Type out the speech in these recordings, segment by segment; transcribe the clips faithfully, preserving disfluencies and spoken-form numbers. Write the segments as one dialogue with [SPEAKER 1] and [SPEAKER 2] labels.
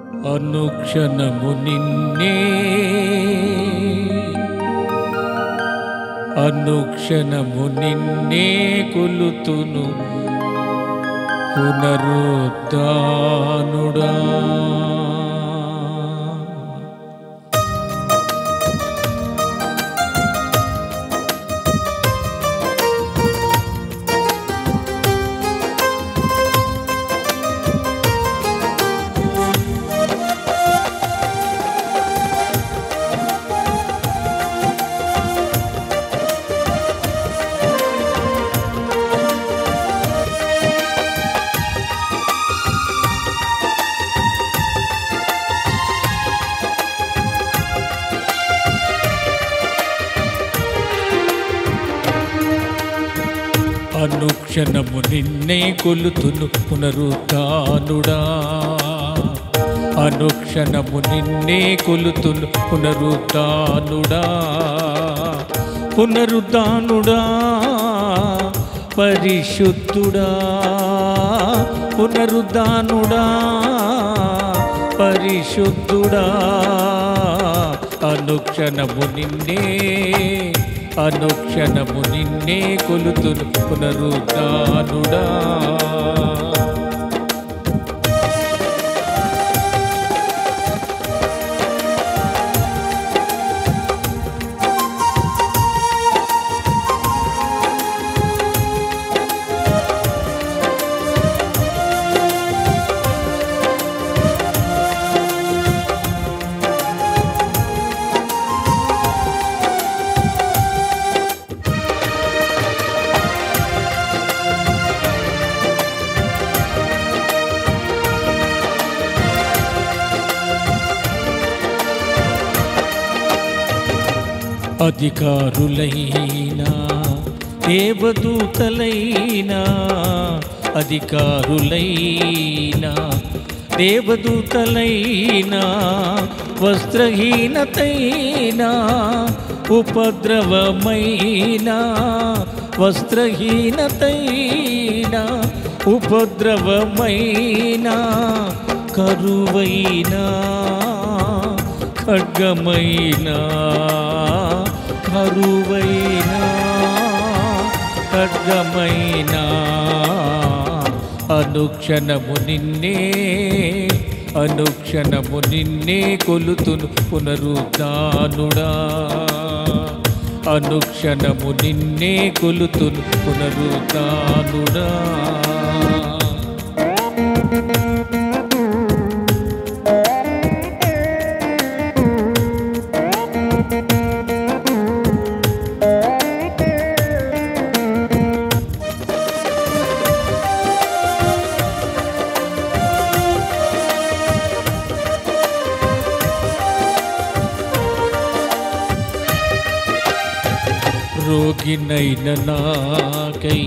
[SPEAKER 1] అనుక్షణము నిన్నే అనుక్షణము నిన్నే కొలుతును పునరుద్ధానుడా. అనుక్షణము నిన్నే కొలుతును పునరుద్ధానుడా. అనుక్షణము నిన్నే కొలుతును పునరుద్ధానుడా. పునరుద్ధానుడా పరిశుద్ధుడా. పునరుద్ధానుడా పరిశుద్ధుడా. అనుక్షణము నిన్నే అనుక్షణము నిన్నే కొలుతును పునరుద్ధానుడా. అధికారులైనా దేవదూతలైనా అధికారులైనా దేవదూతలైనా వస్త్రహీనతైనా ఉపద్రవమైనా వస్త్రహీనతైనా ఉపద్రవమైనా కరువైనా ఖడ్గమైనా కరువైనా ఖడ్గమైనా అనుక్షణము నిన్నే అనుక్షణము నిన్నే కొలుతును పునరుద్ధానుడా. అనుక్షణము నిన్నే కొలుతును పునరుద్ధానుడా. రోగినైన నాకై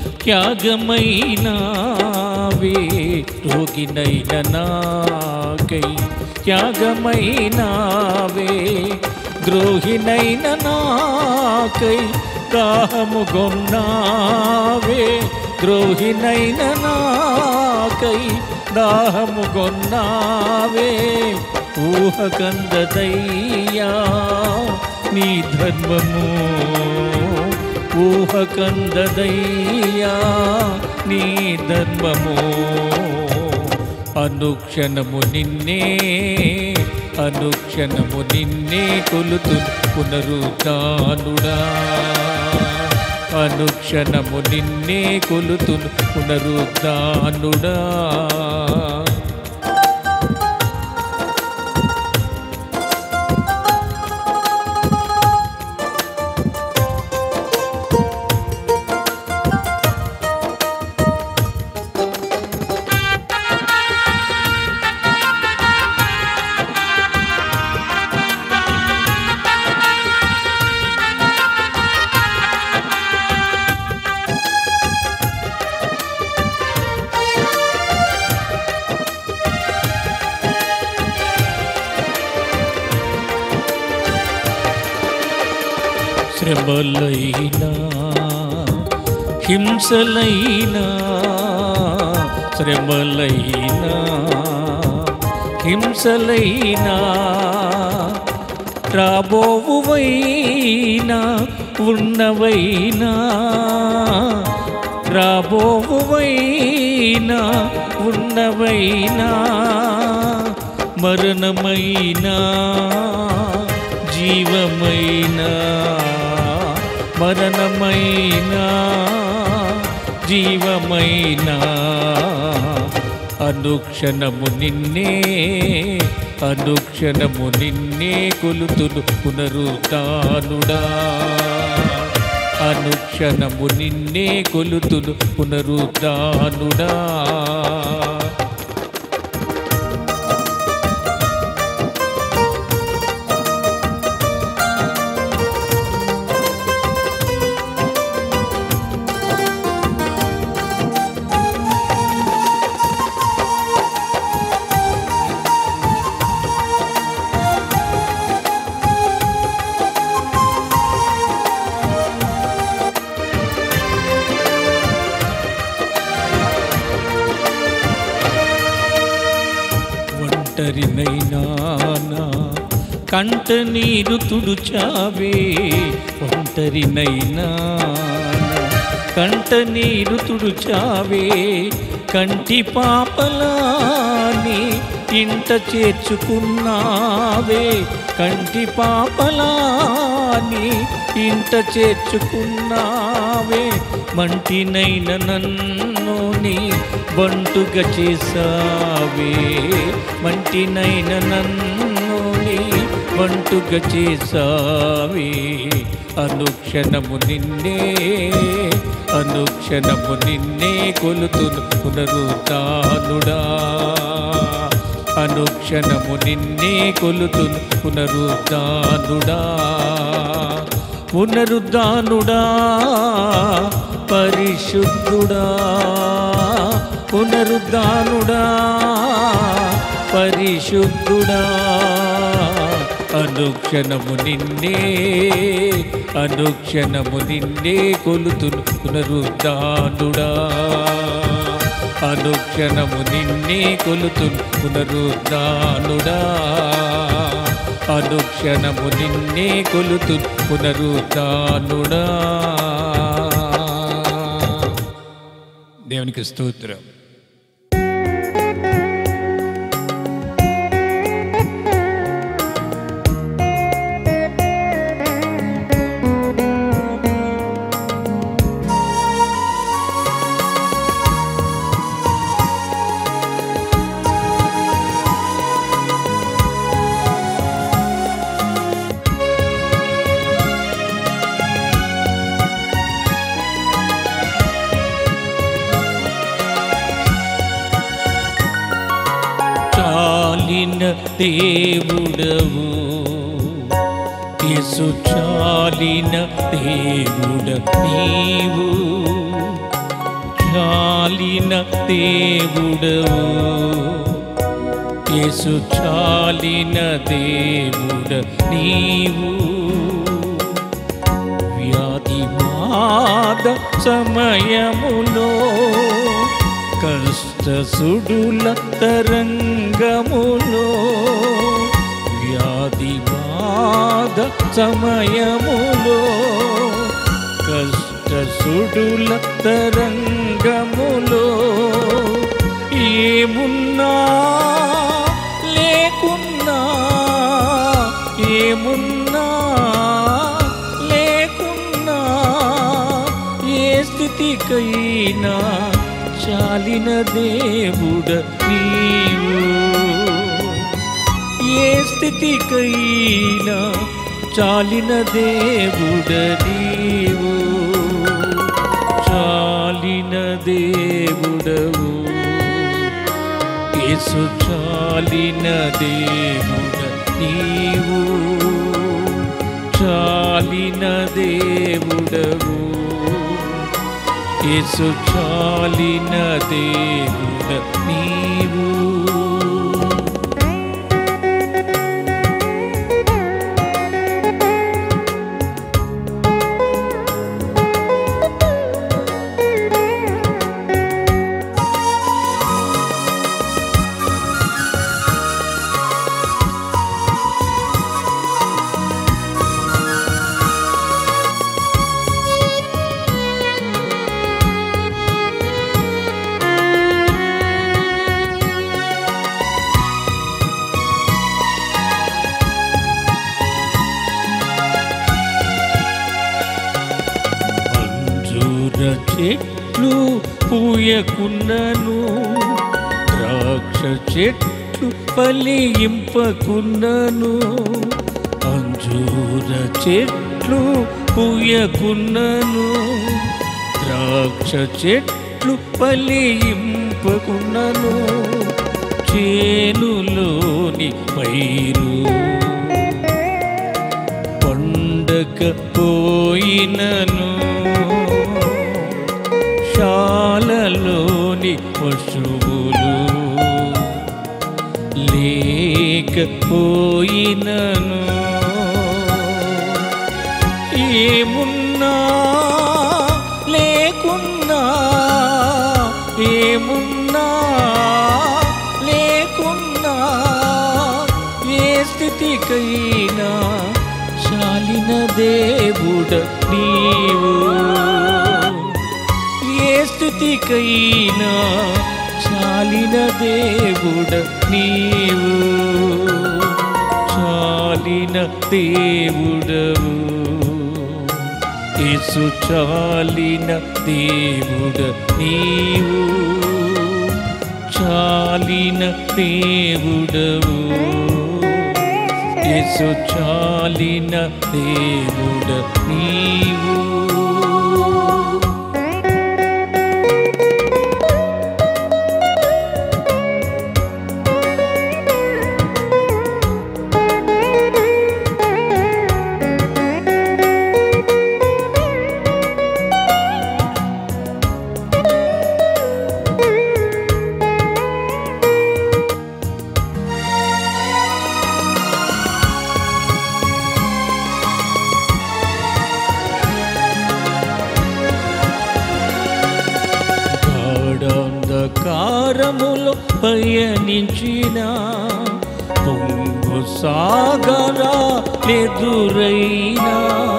[SPEAKER 1] త్యాగమైనావే. రోగినైన నాకై త్యాగమైనావే. ద్రోహినైన నాకై దాహముగొన్నావే. ద్రోహినైన నాకై దాహముగొన్నావే. ఊహకందదయ్యా నీ ధర్మము. ఊహకందదయ్యా నీ ధర్మము. అనుక్షణము నిన్నే అనుక్షణము నిన్నే కొలుతును పునరుద్ధానుడా. అనుక్షణము నిన్నే కొలుతును పునరుద్ధానుడా. శ్రమలైనా హింసలైనా శ్రమలైనా హింసలైనా రాబోవువైనా ఉన్నవైనా రాబోవువైనా ఉన్నవైనా మరణమైనా జీవమైనా మరణమైనా జీవమైనా అనుక్షణము నిన్నే అనుక్షణము నిన్నే కొలుతును పునరుత్థానుడా అనుక్షణము నిన్నే కొలుతును పునరుత్థానుడా ఒంటరినైనా కంట నీరు తుడుచావే ఒంటరినైనా కంట నీరు తుడుచావే కంటి పాపలాని ఇంట చేర్చుకున్నావే కంటి పాపలాని ఇంట చేర్చుకున్నావే మంటినైన నన్ను నీ బంటుగా చేసావే మంటినైన నన్ను నీ బంటుగా చేసావే అనుక్షణము నిన్నే అనుక్షణము నిన్నే కొలుతును పునరుత్థానుడా అనుక్షణము నిన్నే కొలుతును పునరుత్థానుడా పునరుత్థానుడా పరిశుద్ధుడా పునరుత్థానుడా పరిశుద్ధుడా అనుక్షణము నిన్నే అనుక్షణము నిన్నే కొలుతును పునరుత్థానుడా అనుక్షణము నిన్నే కొలుతును పునరుత్థానుడా అనుక్షణము నిన్నే కొలుతును పునరుత్థానుడా దేవునికి స్తోత్రం. చాలిన దేవుడవు యేసు చాలిన దేవుడ నీవు చాలిన దేవుడవు యేసు చాలిన దేవుడ నీవు వ్యాధి బాధ సమయములో కష్ట సుడుల తరంగములో వ్యాధి బాధ సమయములో కష్ట సుడుల తరంగములో ఏమున్నా లేకున్నా ఏమున్నా లేకున్నా ఏ స్థితికైనా చాలిన దేవుడ నీవు ఏ స్థితికైనా చాలిన దేవుడ నీవు చాలిన దేవుడవు యేసు చాలిన దేవుడ నీవు చాలిన దేవుడవు యేసు చాలిన దేవుడ నీవు చెట్లు పూయకున్నను ద్రాక్ష చెట్లు ఫలింపకున్నను అంజూర చెట్లు పూయకున్నను ద్రాక్ష చెట్లు ఫలింపకున్నను చేనులోని పైరు పండకపోయినను శాలలోని పశువులు లేకపోయినను ఏమున్నా లేకున్నా ఏమున్నా లేకున్నా ఏ స్థితికైనా చాలిన దేవుడ నీవు ఏ స్థితికైనా చాలిన దేవుడ నీవు చాలిన దేవుడవు యేసు చాలిన దేవుడ నీవు చాలిన దేవుడవు యేసు చాలిన దేవుడ నీవు కారములో పయనించిన పొంగు సాగరాలెదురైనా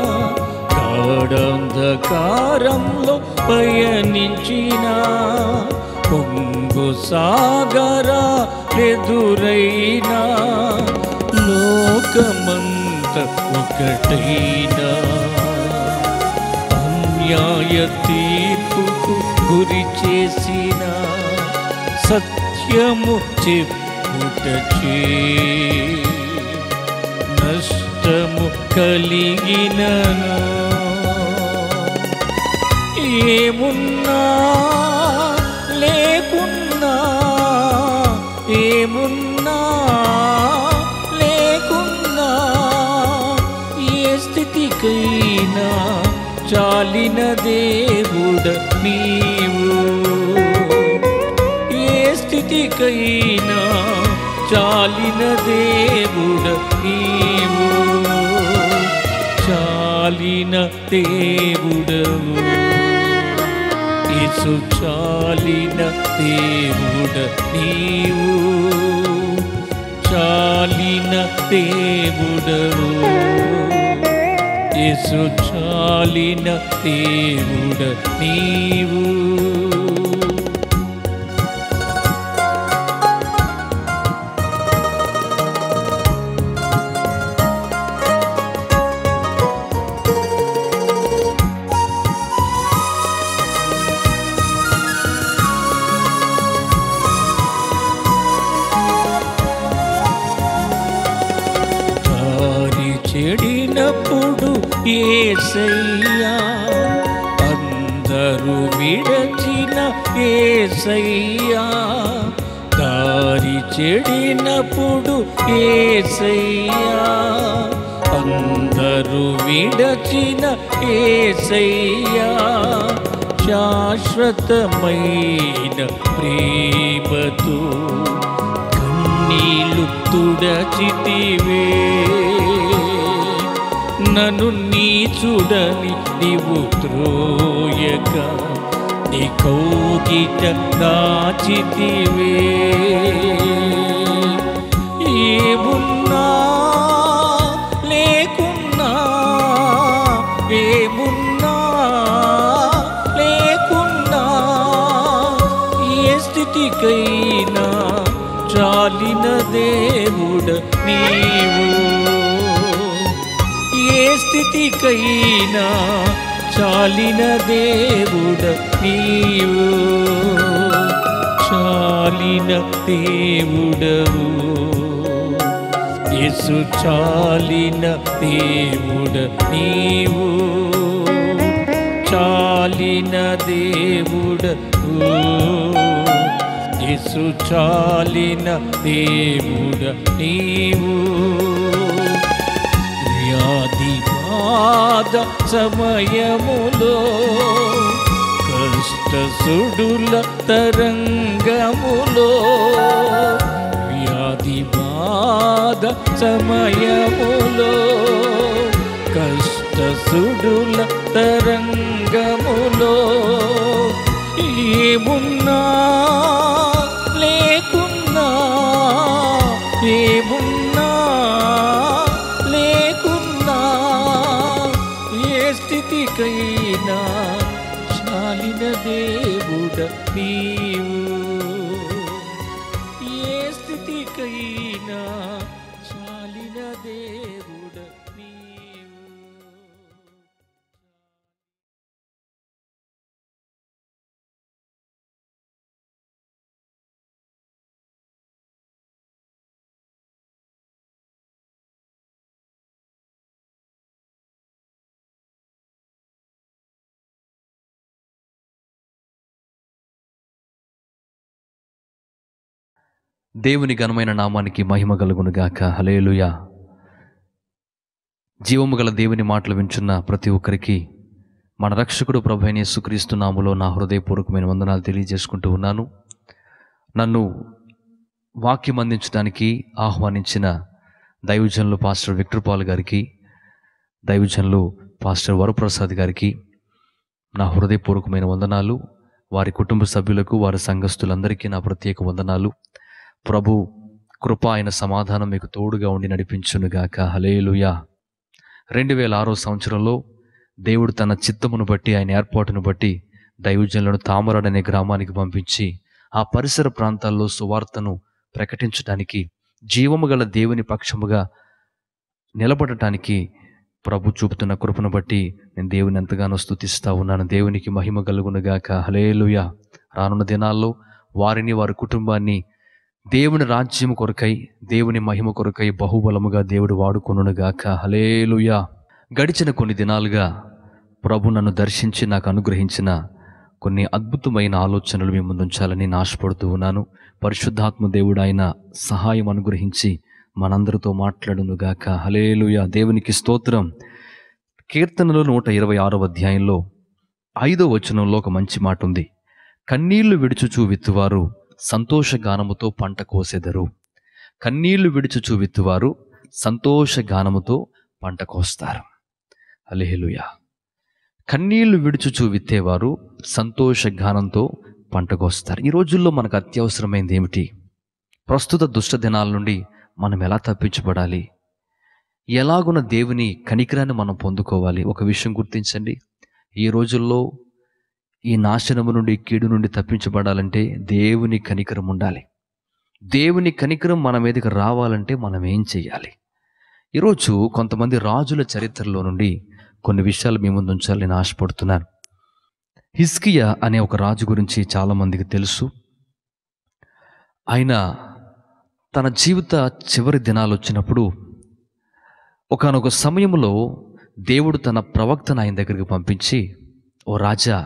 [SPEAKER 1] గాఢంధకారంలో పయనించిన పొంగు సాగరాలెదురైనా లోకమంత ఒకటైనా అన్యాయ తీర్పుకు గురి చేసిన సత్యము చెప్పుటచే నష్టము కలిగినను ఏమున్నా లేకున్నా ఏమున్నా లేకున్నా ఏ స్థితికైనా చాలిన దేవుడ నీవు ఏ స్థితికైనా చాలిన దేవుడ నీవు చాలిన దేవుడవు యేసు చాలిన దేవుడ నీవు చాలిన దేవుడవు యేసు చాలిన దేవుడ నీవు చెడినప్పుడు యేసయ్యా అందరూ విడచిన యేసయ్యా దారి చెడినప్పుడు యేసయ్యా అందరూ విడచిన యేసయ్యా శాశ్వతమైన ప్రేమతో కన్నీళ్ళు తుడచితివే నన్ను నీచుడని నీవు త్రోయక నీ కౌగిట దాచితివే ఏమున్నా లేకున్నా ఏమున్నా లేకున్నా ఏ స్థితికైనా చాలిన దేవుడ నీవు ఏ స్థితికైనా చాలిన దేవుడ నీవు, చాలిన దేవుడవు యేసు, చాలిన దేవుడ నీవు, చాలిన దేవుడవు యేసు, చాలిన దేవుడ నీవు. వ్యాధి బాధ సమయములో కష్ట సుడుల తరంగములో, వ్యాధి బాధ సమయములో కష్ట సుడుల తరంగములో, ఏమున్నా లేకున్నా, ఏమున్నా లేకున్నా, ఏ స్థితికైనా చాలిన దేవుడ నీవు, ఏ స్థితికైనా చాలిన దేవుడ నీవు.
[SPEAKER 2] దేవుని ఘనమైన నామానికి మహిమ కలుగును గాక. హల్లెలూయా. జీవము గల దేవుని మాటలు వింటున్న ప్రతి ఒక్కరికి మన రక్షకుడు ప్రభు అయిన యేసుక్రీస్తు నామములో నా హృదయపూర్వకమైన వందనాలు తెలియజేసుకుంటూ ఉన్నాను. నన్ను వాక్యం అందించడానికి ఆహ్వానించిన దైవజనులు పాస్టర్ విక్టర్ పాల్ గారికి, దైవజనులు పాస్టర్ వరప్రసాద్ గారికి నా హృదయపూర్వకమైన వందనాలు. వారి కుటుంబ సభ్యులకు, వారి సంఘస్థులందరికీ నా ప్రత్యేక వందనాలు. ప్రభు కృప అయిన సమాధానం మీకు తోడుగా ఉండి నడిపించునుగాక. హల్లెలూయా. రెండు వేల ఆరో సంవత్సరంలో దేవుడు తన చిత్తమును బట్టి, ఆయన ఏర్పాటును బట్టి దైవజనులను తామరాడు అనే గ్రామానికి పంపించి ఆ పరిసర ప్రాంతాల్లో సువార్తను ప్రకటించడానికి, జీవము గల దేవుని పక్షముగా నిలబడటానికి ప్రభు చూపుతున్న కృపను బట్టి నేను దేవుని ఎంతగానో స్తుతిస్తూ ఉన్నాను. దేవునికి మహిమ కలుగునుగాక. హల్లెలూయా. రానున్న దినాల్లో వారిని, వారి కుటుంబాన్ని దేవుని రాజ్యం కొరకై, దేవుని మహిమ కొరకై బహుబలముగా దేవుడు వాడుకొనుగాక. హల్లెలూయా. గడిచిన కొన్ని దినాలుగా ప్రభు నన్ను దర్శించి నాకు అనుగ్రహించిన కొన్ని అద్భుతమైన ఆలోచనలు మీ ముందుంచాలని నేను ఆశపడుతూ ఉన్నాను. పరిశుద్ధాత్మ దేవుడు ఆయన సహాయం అనుగ్రహించి మనందరితో మాట్లాడునుగాక. హల్లెలూయా. దేవునికి స్తోత్రం. కీర్తనలు నూట ఇరవై ఆరవ అధ్యాయంలో ఐదో వచనంలో ఒక మంచి మాట ఉంది. కన్నీళ్లు విడుచుచూ విత్తువారు సంతోషగానముతో పంట కోసెదరు. కన్నీళ్లు విడుచుచూ విత్తువారు సంతోషగానముతో పంట కోస్తారు. హల్లెలూయా. కన్నీళ్లు విడుచుచూ విత్తేవారు సంతోషగానంతో పంట కోస్తారు. ఈ రోజుల్లో మనకు అత్యవసరమైనది ఏమిటి? ప్రస్తుత దుష్ట దినాల నుండి మనం ఎలా తప్పించబడాలి? ఎలాగున్న దేవుని కనికరాన్ని మనం పొందుకోవాలి? ఒక విషయం గుర్తించండి. ఈ రోజుల్లో ఈ నాశనము నుండి, కీడు నుండి తప్పించబడాలంటే దేవుని కనికరం ఉండాలి. దేవుని కనికరం మన మీదకి రావాలంటే మనం ఏం చేయాలి? ఈరోజు కొంతమంది రాజుల చరిత్రలో నుండి కొన్ని విషయాలు మీ ముందు ఉంచాలని నేను ఆశపడుతున్నాను. హిజ్కియా అనే ఒక రాజు గురించి చాలామందికి తెలుసు. ఆయన తన జీవిత చివరి దినాలు వచ్చినప్పుడు ఒకానొక సమయంలో దేవుడు తన ప్రవక్తను ఆయన దగ్గరికి పంపించి, ఓ రాజా,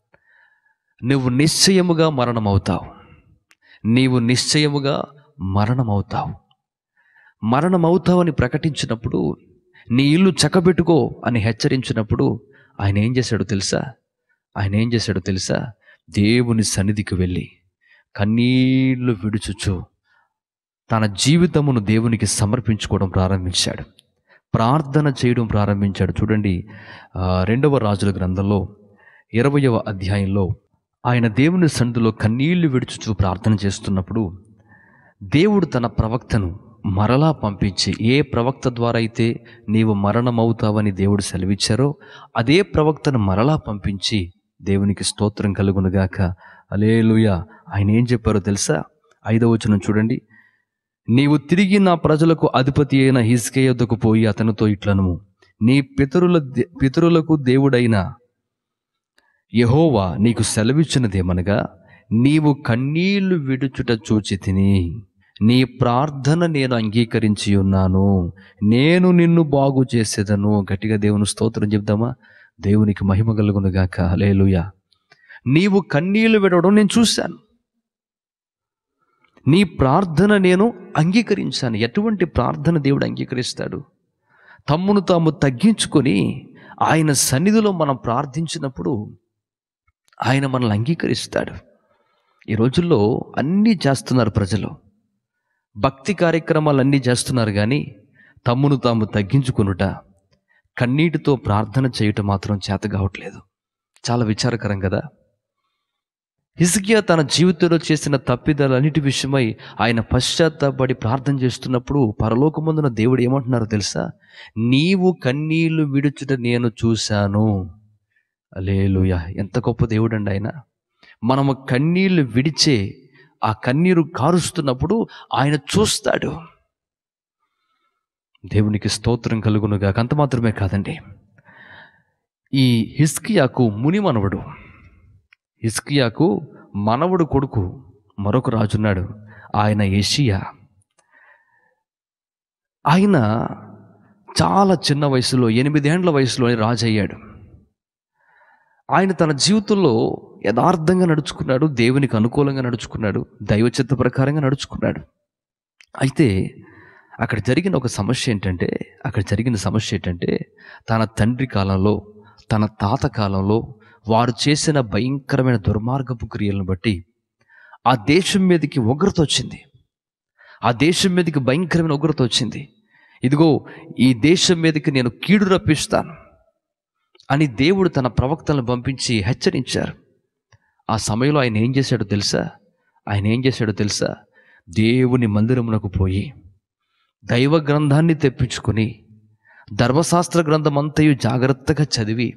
[SPEAKER 2] నువ్వు నిశ్చయముగా మరణమవుతావు, నీవు నిశ్చయముగా మరణమవుతావు, మరణమవుతావని ప్రకటించినప్పుడు, నీ ఇల్లు చక్కబెట్టుకో అని హెచ్చరించినప్పుడు ఆయన ఏం చేశాడో తెలుసా? ఆయన ఏం చేశాడో తెలుసా? దేవుని సన్నిధికి వెళ్ళి కన్నీళ్లు విడుచుచు తన జీవితమును దేవునికి సమర్పించుకోవడం ప్రారంభించాడు, ప్రార్థన చేయడం ప్రారంభించాడు. చూడండి, రెండవ రాజుల గ్రంథంలో ఇరవయవ అధ్యాయంలో ఆయన దేవుని సన్నిధిలో కన్నీళ్లు విడుచుచు ప్రార్థన చేస్తున్నప్పుడు దేవుడు తన ప్రవక్తను మరలా పంపించి, ఏ ప్రవక్త ద్వారా అయితే నీవు మరణమవుతావని దేవుడు సెలవిచ్చారో అదే ప్రవక్తను మరలా పంపించి, దేవునికి స్తోత్రం కలుగునుగాక, హల్లెలూయా, ఆయన ఏం చెప్పారో తెలుసా? ఐదవ వచనం చూడండి. నీవు తిరిగి నా ప్రజలకు అధిపతి అయిన హిజ్కియా యొద్దకు పోయి అతనితో ఇట్లనుము, నీ పితరుల పితరులకు దేవుడైన యెహోవా నీకు సెలవిచ్చినదేమనగా, నీవు కన్నీళ్లు విడుచుట చూచి తిని నీ ప్రార్థన నేను అంగీకరించి ఉన్నాను, నేను నిన్ను బాగు చేసేదను. గట్టిగా దేవుని స్తోత్రం చెప్దామా? దేవునికి మహిమ కలుగును గాక. హల్లెలూయా. నీవు కన్నీళ్లు విడవడం నేను చూశాను, నీ ప్రార్థన నేను అంగీకరించాను. ఎటువంటి ప్రార్థన దేవుడు అంగీకరిస్తాడు? తమ్మును తాము తగ్గించుకొని ఆయన సన్నిధిలో మనం ప్రార్థించినప్పుడు ఆయన మనల్ని అంగీకరిస్తాడు. ఈ రోజుల్లో అన్నీ చేస్తున్నారు ప్రజలు, భక్తి కార్యక్రమాలు అన్నీ చేస్తున్నారు, కానీ తమ్మును తాము తగ్గించుకొనుట, కన్నీటితో ప్రార్థన చేయటం మాత్రం చేత కావట్లేదు. చాలా విచారకరం కదా. హిజ్కియా తన జీవితంలో చేసిన తప్పిదాలన్నిటి విషయమై ఆయన పశ్చాత్తాపడి ప్రార్థన చేస్తున్నప్పుడు పరలోకమందున దేవుడు ఏమంటున్నారో తెలుసా? నీవు కన్నీళ్లు విడుచుట నేను చూశాను. హల్లెలూయా. ఎంత గొప్ప దేవుడు అండి ఆయన. మనము కన్నీళ్లు విడిచే ఆ కన్నీరు కారుస్తున్నప్పుడు ఆయన చూస్తాడు. దేవునికి స్తోత్రం కలుగునుగా. అంత మాత్రమే కాదండి, ఈ హిజ్కియాకు ముని మనవడు, హిజ్కియాకు మనవడు కొడుకు మరొక రాజున్నాడు, ఆయన యోషియా. ఆయన చాలా చిన్న వయసులో, ఎనిమిదేండ్ల వయసులో రాజు అయ్యాడు. ఆయన తన జీవితంలో యథార్థంగా నడుచుకున్నాడు, దేవునికి అనుకూలంగా నడుచుకున్నాడు, దైవచిత్త ప్రకారంగా నడుచుకున్నాడు. అయితే అక్కడ జరిగిన ఒక సమస్య ఏంటంటే అక్కడ జరిగిన సమస్య ఏంటంటే తన తండ్రి కాలంలో, తన తాత కాలంలో వారు చేసిన భయంకరమైన దుర్మార్గపు క్రియలను బట్టి ఆ దేశం మీదకి ఉగ్రత వచ్చింది. ఆ దేశం మీదకి భయంకరమైన ఉగ్రత వచ్చింది. ఇదిగో ఈ దేశం మీదకి నేను కీడు రప్పిస్తాను అని దేవుడు తన ప్రవక్తలను పంపించి హెచ్చరించారు. ఆ సమయంలో ఆయన ఏం చేశాడో తెలుసా? ఆయన ఏం చేశాడో తెలుసా? దేవుని మందిరమునకు పోయి దైవ గ్రంథాన్ని తెప్పించుకొని ధర్మశాస్త్ర గ్రంథం అంతయు జాగ్రత్తగా చదివి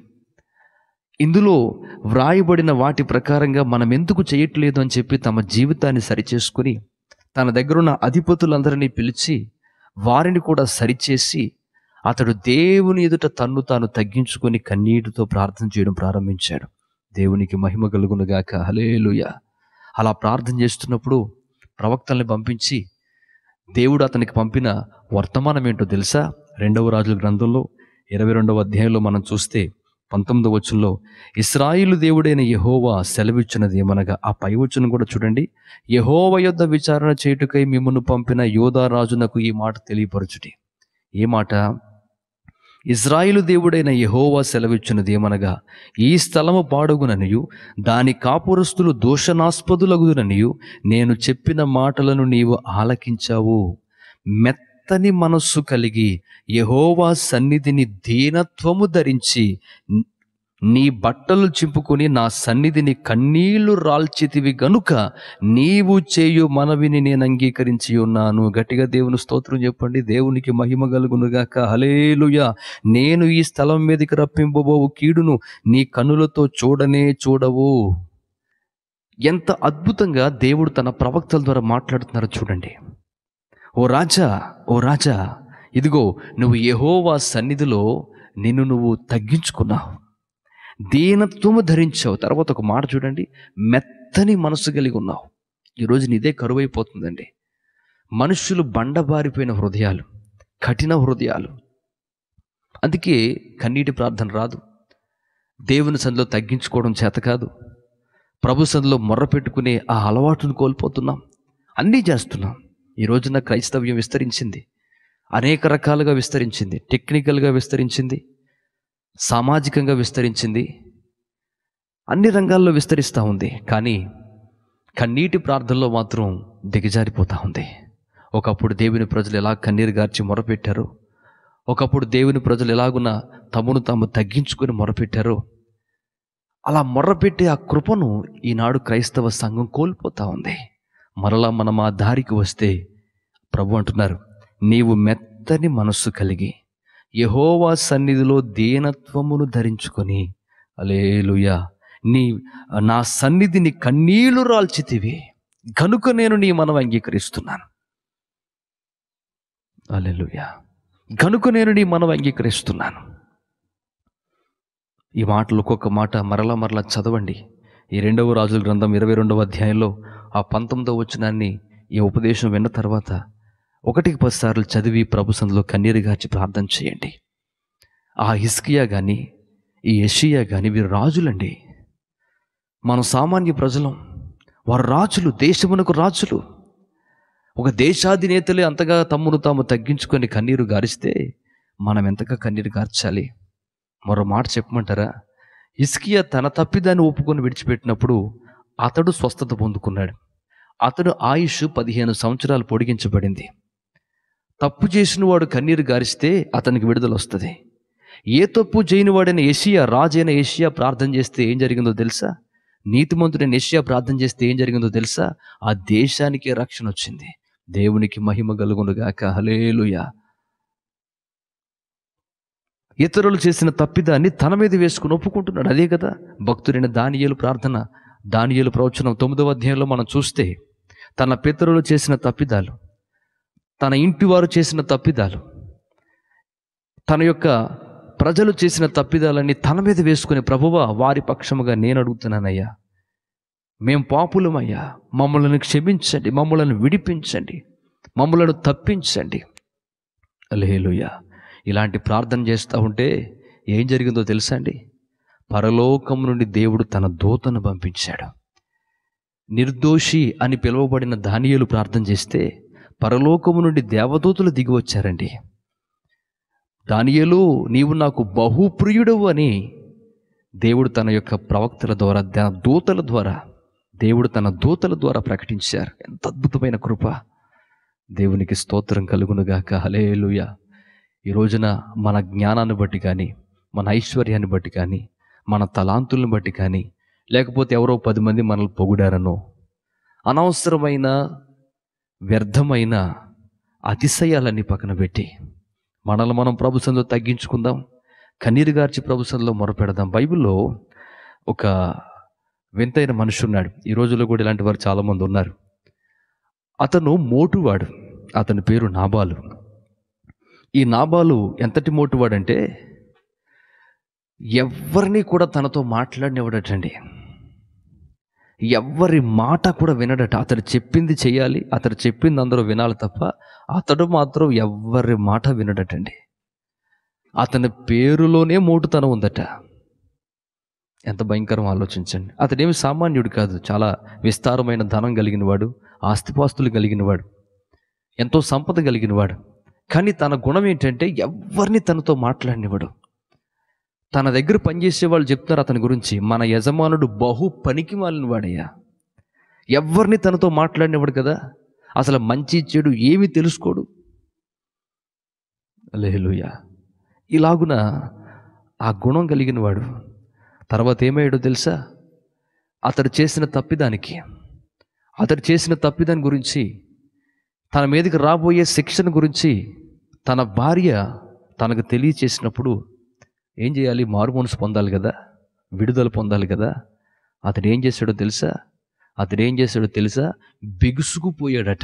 [SPEAKER 2] ఇందులో వ్రాయబడిన వాటి ప్రకారంగా మనం ఎందుకు చేయట్లేదు అని చెప్పి తమ జీవితాన్ని సరిచేసుకుని తన దగ్గరున్న అధిపతులందరినీ పిలిచి వారిని కూడా సరిచేసి అతడు దేవుని ఎదుట తన్ను తాను తగ్గించుకొని కన్నీటితో ప్రార్థన చేయడం ప్రారంభించాడు. దేవునికి మహిమ కలుగునుగాక. హల్లెలూయా. అలా ప్రార్థన చేస్తున్నప్పుడు ప్రవక్తల్ని పంపించి దేవుడు అతనికి పంపిన వర్తమానం ఏంటో తెలుసా? రెండవ రాజుల గ్రంథంలో ఇరవై రెండవ అధ్యాయంలో మనం చూస్తే పంతొమ్మిదవ వచనంలో ఇశ్రాయేలు దేవుడైన యెహోవా సెలవిచ్చినది ఏమనగా, ఆ పై వచనం కూడా చూడండి. యెహోవా యొద్ద విచారణ చేయుటకై మిమ్మును పంపిన యోధా రాజునకు ఈ మాట తెలియపరచుడి. ఏ మాట? ఇశ్రాయేలు దేవుడైన యెహోవా సెలవిచ్చినది ఏమనగా, ఈ స్థలము పాడుగుననియు దాని కాపురస్తులు దోషనాస్పదులగుననియు నేను చెప్పిన మాటలను నీవు ఆలకించావు. మెత్తని మనస్సు కలిగి యెహోవా సన్నిధిని దీనత్వము ధరించి నీ బట్టలు చింపుకొని నా సన్నిధిని కన్నీళ్లు రాల్చితివి గనుక నీవు చేయు మనవిని నేను అంగీకరించి ఉన్నాను. గట్టిగా దేవుని స్తోత్రం చెప్పండి. దేవునికి మహిమ కలుగునుగాక. హల్లెలూయా. నేను ఈ స్థలం మీదకి రప్పింపబోవు కీడును నీ కన్నులతో చూడనే చూడవు. ఎంత అద్భుతంగా దేవుడు తన ప్రవక్తల ద్వారా మాట్లాడుతున్నారో చూడండి. ఓ రాజా, ఓ రాజా, ఇదిగో నువ్వు యెహోవా సన్నిధిలో నిన్ను నువ్వు తగ్గించుకున్నావు, దీనత్వము ధరించావు. తర్వాత ఒక మాట చూడండి, మెత్తని మనసు కలిగి ఉన్నావు. ఈరోజు నీదే కరువైపోతుందండి. మనుషులు బండబారిపోయిన హృదయాలు, కఠిన హృదయాలు. అందుకే కన్నీటి ప్రార్థన రాదు, దేవుని సన్నిధిలో తగ్గించుకోవడం చేత కాదు, ప్రభు సన్నిధిలో మొర్ర పెట్టుకునే ఆ అలవాటును కోల్పోతున్నాం. అన్నీ చేస్తున్నాం. ఈ రోజున క్రైస్తవ్యం విస్తరించింది, అనేక రకాలుగా విస్తరించింది, టెక్నికల్గా విస్తరించింది, సామాజికంగా విస్తరించింది, అన్ని రంగాల్లో విస్తరిస్తూ ఉంది. కానీ కన్నీటి ప్రార్థనలో మాత్రం దిగజారిపోతూ ఉంది. ఒకప్పుడు దేవుని ప్రజలు ఎలా కన్నీరు గార్చి మొరపెట్టారో, ఒకప్పుడు దేవుని ప్రజలు ఎలాగున్న తమను తాము తగ్గించుకొని మొరపెట్టారో, అలా మొర్రపెట్టే ఆ కృపను ఈనాడు క్రైస్తవ సంఘం కోల్పోతూ ఉంది. మరలా మనం ఆ దారికి వస్తే ప్రభు అంటున్నారు, నీవు మెత్తని మనస్సు కలిగి యెహోవా సన్నిధిలో దీనత్వమును ధరించుకొని, హల్లెలూయా, నీ నా సన్నిధిని కన్నీళ్లు రాల్చితివి గనుక నేను నీ మనవి అంగీకరిస్తున్నాను. హల్లెలూయా. గనుక నేను నీ మనవి అంగీకరిస్తున్నాను. ఈ మాటలు ఒక్కొక్క మాట మరలా మరలా చదవండి. ఈ రెండవ రాజుల గ్రంథం ఇరవై రెండవ అధ్యాయంలో ఆ పంతొమ్మిదవ వచనాన్ని ఈ ఉపదేశం విన్న తర్వాత ఒకటికి పది సార్లు చదివి ప్రభు సన్నిధిలో కన్నీరు గార్చి ప్రార్థన చేయండి. ఆ హిజ్కియా కానీ ఈ యెషయా కానీ వీరు రాజులండి. మనం సామాన్య ప్రజలం, వారు రాజులు, దేశమునకు రాజులు. ఒక దేశాధినేతలే అంతగా తమ్మును తాము తగ్గించుకొని కన్నీరు గారిస్తే మనం ఎంతగా కన్నీరు గార్చాలి? మరో మాట చెప్పమంటారా? హిజ్కియా తన తప్పిదాన్ని ఒప్పుకొని విడిచిపెట్టినప్పుడు అతడు స్వస్థత పొందుకున్నాడు. అతడు ఆయుష్ పదిహేను సంవత్సరాలు పొడిగించబడింది. తప్పు చేసిన వాడు కన్నీరు గారిస్తే అతనికి విడుదల వస్తుంది. ఏ తప్పు చేయని వాడైన యెషయా, రాజైన యెషయా ప్రార్థన చేస్తే ఏం జరిగిందో తెలుసా? నీతిమంతుడైన యెషయా ప్రార్థన చేస్తే ఏం జరిగిందో తెలుసా? ఆ దేశానికే రక్షణ వచ్చింది. దేవునికి మహిమ కలుగునుగాక. హల్లెలూయా. ఇతరులు చేసిన తప్పిదాన్ని తన మీద వేసుకుని ఒప్పుకుంటున్నాడు. అదే కదా భక్తుడైన దానియేలు ప్రార్థన. దానియేలు ప్రవచనం తొమ్మిదవ అధ్యాయంలో మనం చూస్తే తన పితరులు చేసిన తప్పిదాలు, తన ఇంటి వారు చేసిన తప్పిదాలు, తన యొక్క ప్రజలు చేసిన తప్పిదాలన్నీ తన మీద వేసుకుని, ప్రభువా వారి పక్షముగా నేను అడుగుతున్నానయ్యా, మేం పాపులమయ్యా, మమ్మల్ని క్షమించండి, మమ్మల్ని విడిపించండి, మమ్మల్ని తప్పించండి. హల్లెలూయా. ఇలాంటి ప్రార్థన చేస్తూ ఉంటే ఏం జరిగిందో తెలుసా అండి? పరలోకం నుండి దేవుడు తన దూతను పంపించాడు. నిర్దోషి అని పిలువబడిన దానియేలు ప్రార్థన చేస్తే పరలోకము నుండి దేవదూతలు దిగి వచ్చారండి. దానియేలు, నీవు నాకు బహుప్రియుడవు అని దేవుడు తన యొక్క ప్రవక్తల ద్వారా, తన దూతల ద్వారా, దేవుడు తన దూతల ద్వారా ప్రకటించారు. ఎంత అద్భుతమైన కృప! దేవునికి స్తోత్రం కలుగునుగాక. హల్లెలూయా. ఈ రోజున మన జ్ఞానాన్ని బట్టి కానీ, మన ఐశ్వర్యాన్ని బట్టి కానీ, మన తలాంతులను బట్టి కానీ, లేకపోతే ఎవరో పది మంది మనల్ని పొగిడారనో, అనవసరమైన వ్యర్థమైన అతిశయాలన్నీ పక్కన పెట్టి మనల్ని మనం ప్రభు సన్నిధిలో తగ్గించుకుందాం, కన్నీరు గార్చి ప్రభు సన్నిధిలో మొరపెడదాం. బైబిల్లో ఒక వింతైన మనిషి ఉన్నాడు. ఈ రోజుల్లో కూడా ఇలాంటి వారు చాలామంది ఉన్నారు. అతను మోటువాడు. అతని పేరు నాబాలు. ఈ నాబాలు ఎంతటి మోటువాడంటే ఎవరిని కూడా తనతో మాట్లాడినవాడటండి. ఎవ్వరి మాట కూడా వినడట. అతడు చెప్పింది చేయాలి, అతడు చెప్పింది అందరూ వినాలి తప్ప అతడు మాత్రం ఎవ్వరి మాట వినడటండి. అతని పేరులోనే మోటుతనం ఉందట. ఎంత భయంకరం ఆలోచించండి. అతడేమి సామాన్యుడు కాదు, చాలా విస్తారమైన ధనం కలిగినవాడు, ఆస్తిపాస్తులు కలిగినవాడు, ఎంతో సంపద కలిగినవాడు. కానీ తన గుణం ఏంటంటే ఎవరిని తనతో మాట్లాడినవాడు. తన దగ్గర పనిచేసే వాళ్ళు చెప్తున్నారు అతని గురించి, మన యజమానుడు బహు పనికి మాలిన వాడయ్యా, ఎవరిని తనతో మాట్లాడినవాడు కదా, అసలు మంచి చెడు ఏమీ తెలుసుకోడు. హల్లెలూయా. ఇలాగున ఆ గుణం కలిగిన వాడు తర్వాత ఏమయ్యాడో తెలుసా? అతడు చేసిన తప్పిదానికి, అతడు చేసిన తప్పిదాని గురించి, తన మీదకి రాబోయే శిక్షణ గురించి తన భార్య తనకు తెలియచేసినప్పుడు ఏం చేయాలి? మారు మనసు పొందాలి కదా, విడుదల పొందాలి కదా. అతడు ఏం చేశాడో తెలుసా? అతడు ఏం చేశాడో తెలుసా? బిగుసుకుపోయాడట.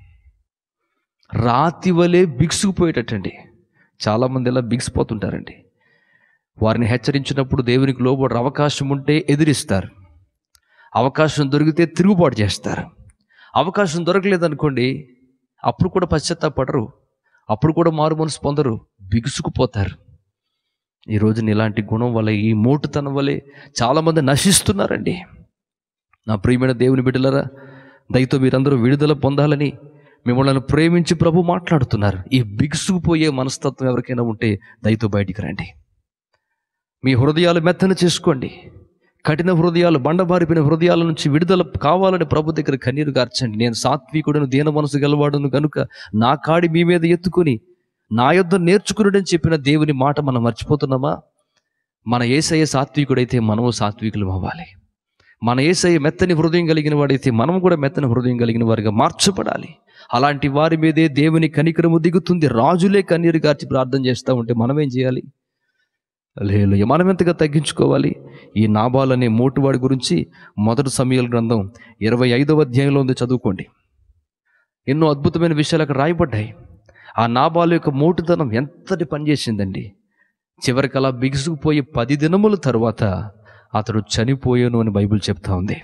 [SPEAKER 2] రాతి వలె బిగుసుకుపోయేటట్టండి. చాలామంది ఇలా బిగిసిపోతుంటారండి. వారిని హెచ్చరించినప్పుడు దేవునికి లోబడే అవకాశం ఉంటే ఎదిరిస్తారు, అవకాశం దొరికితే తిరుగుబాటు చేస్తారు. అవకాశం దొరకలేదనుకోండి, అప్పుడు కూడా పశ్చాత్తాపడరు, అప్పుడు కూడా మారు మనసు పొందరు, బిగుసుకుపోతారు. ఈ రోజున ఇలాంటి గుణం వల్ల, ఈ మోటుతనం వల్లే చాలామంది నశిస్తున్నారండి. నా ప్రియమైన దేవుని బిడ్డలారా, దయతో మీరందరూ విడుదల పొందాలని మిమ్మల్ని ప్రేమించి ప్రభు మాట్లాడుతున్నారు. ఈ బిగుసుకుపోయే మనస్తత్వం ఎవరికైనా ఉంటే దయతో బయటికి రండి. మీ హృదయాలు మెత్తన చేసుకోండి. కఠిన హృదయాలు, బండబారిపోయిన హృదయాల నుంచి విడుదల కావాలని ప్రభు దగ్గర కన్నీరు గార్చండి. నేను సాత్వికుడను, దీన మనసు గలవాడును కనుక నా కాడి మీ మీద ఎత్తుకొని నా యొద్ద నేర్చుకున్నాడని చెప్పిన దేవుని మాట మనం మర్చిపోతున్నామా? మన యేసయ్య సాత్వికుడైతే మనము సాత్వికులం అవ్వాలి. మన యేసయ్య మెత్తని హృదయం కలిగిన వాడైతే మనం కూడా మెత్తని హృదయం కలిగిన వారిగా మార్చబడాలి. అలాంటి వారి మీదే దేవుని కనికరము దిగుతుంది. రాజులే కన్నీరు గార్చి ప్రార్థన చేస్తూ ఉంటే మనం ఏం చేయాలి? లేదు, మనం ఎంతగా తగ్గించుకోవాలి? ఈ నాబాల్ అనే మోటువాడి గురించి మొదటి సమూయేలు గ్రంథం ఇరవై ఐదవ అధ్యాయంలో ఉంది, చదువుకోండి. ఎన్నో అద్భుతమైన విషయాలు అక్కడ రాయబడ్డాయి. ఆ నాబాలు యొక్క మోటుతనం ఎంతటి పనిచేసిందండి. చివరికి అలా బిగుసుకుపోయి పది దినముల తరువాత అతడు చనిపోయాను అని బైబిల్ చెప్తా ఉంది.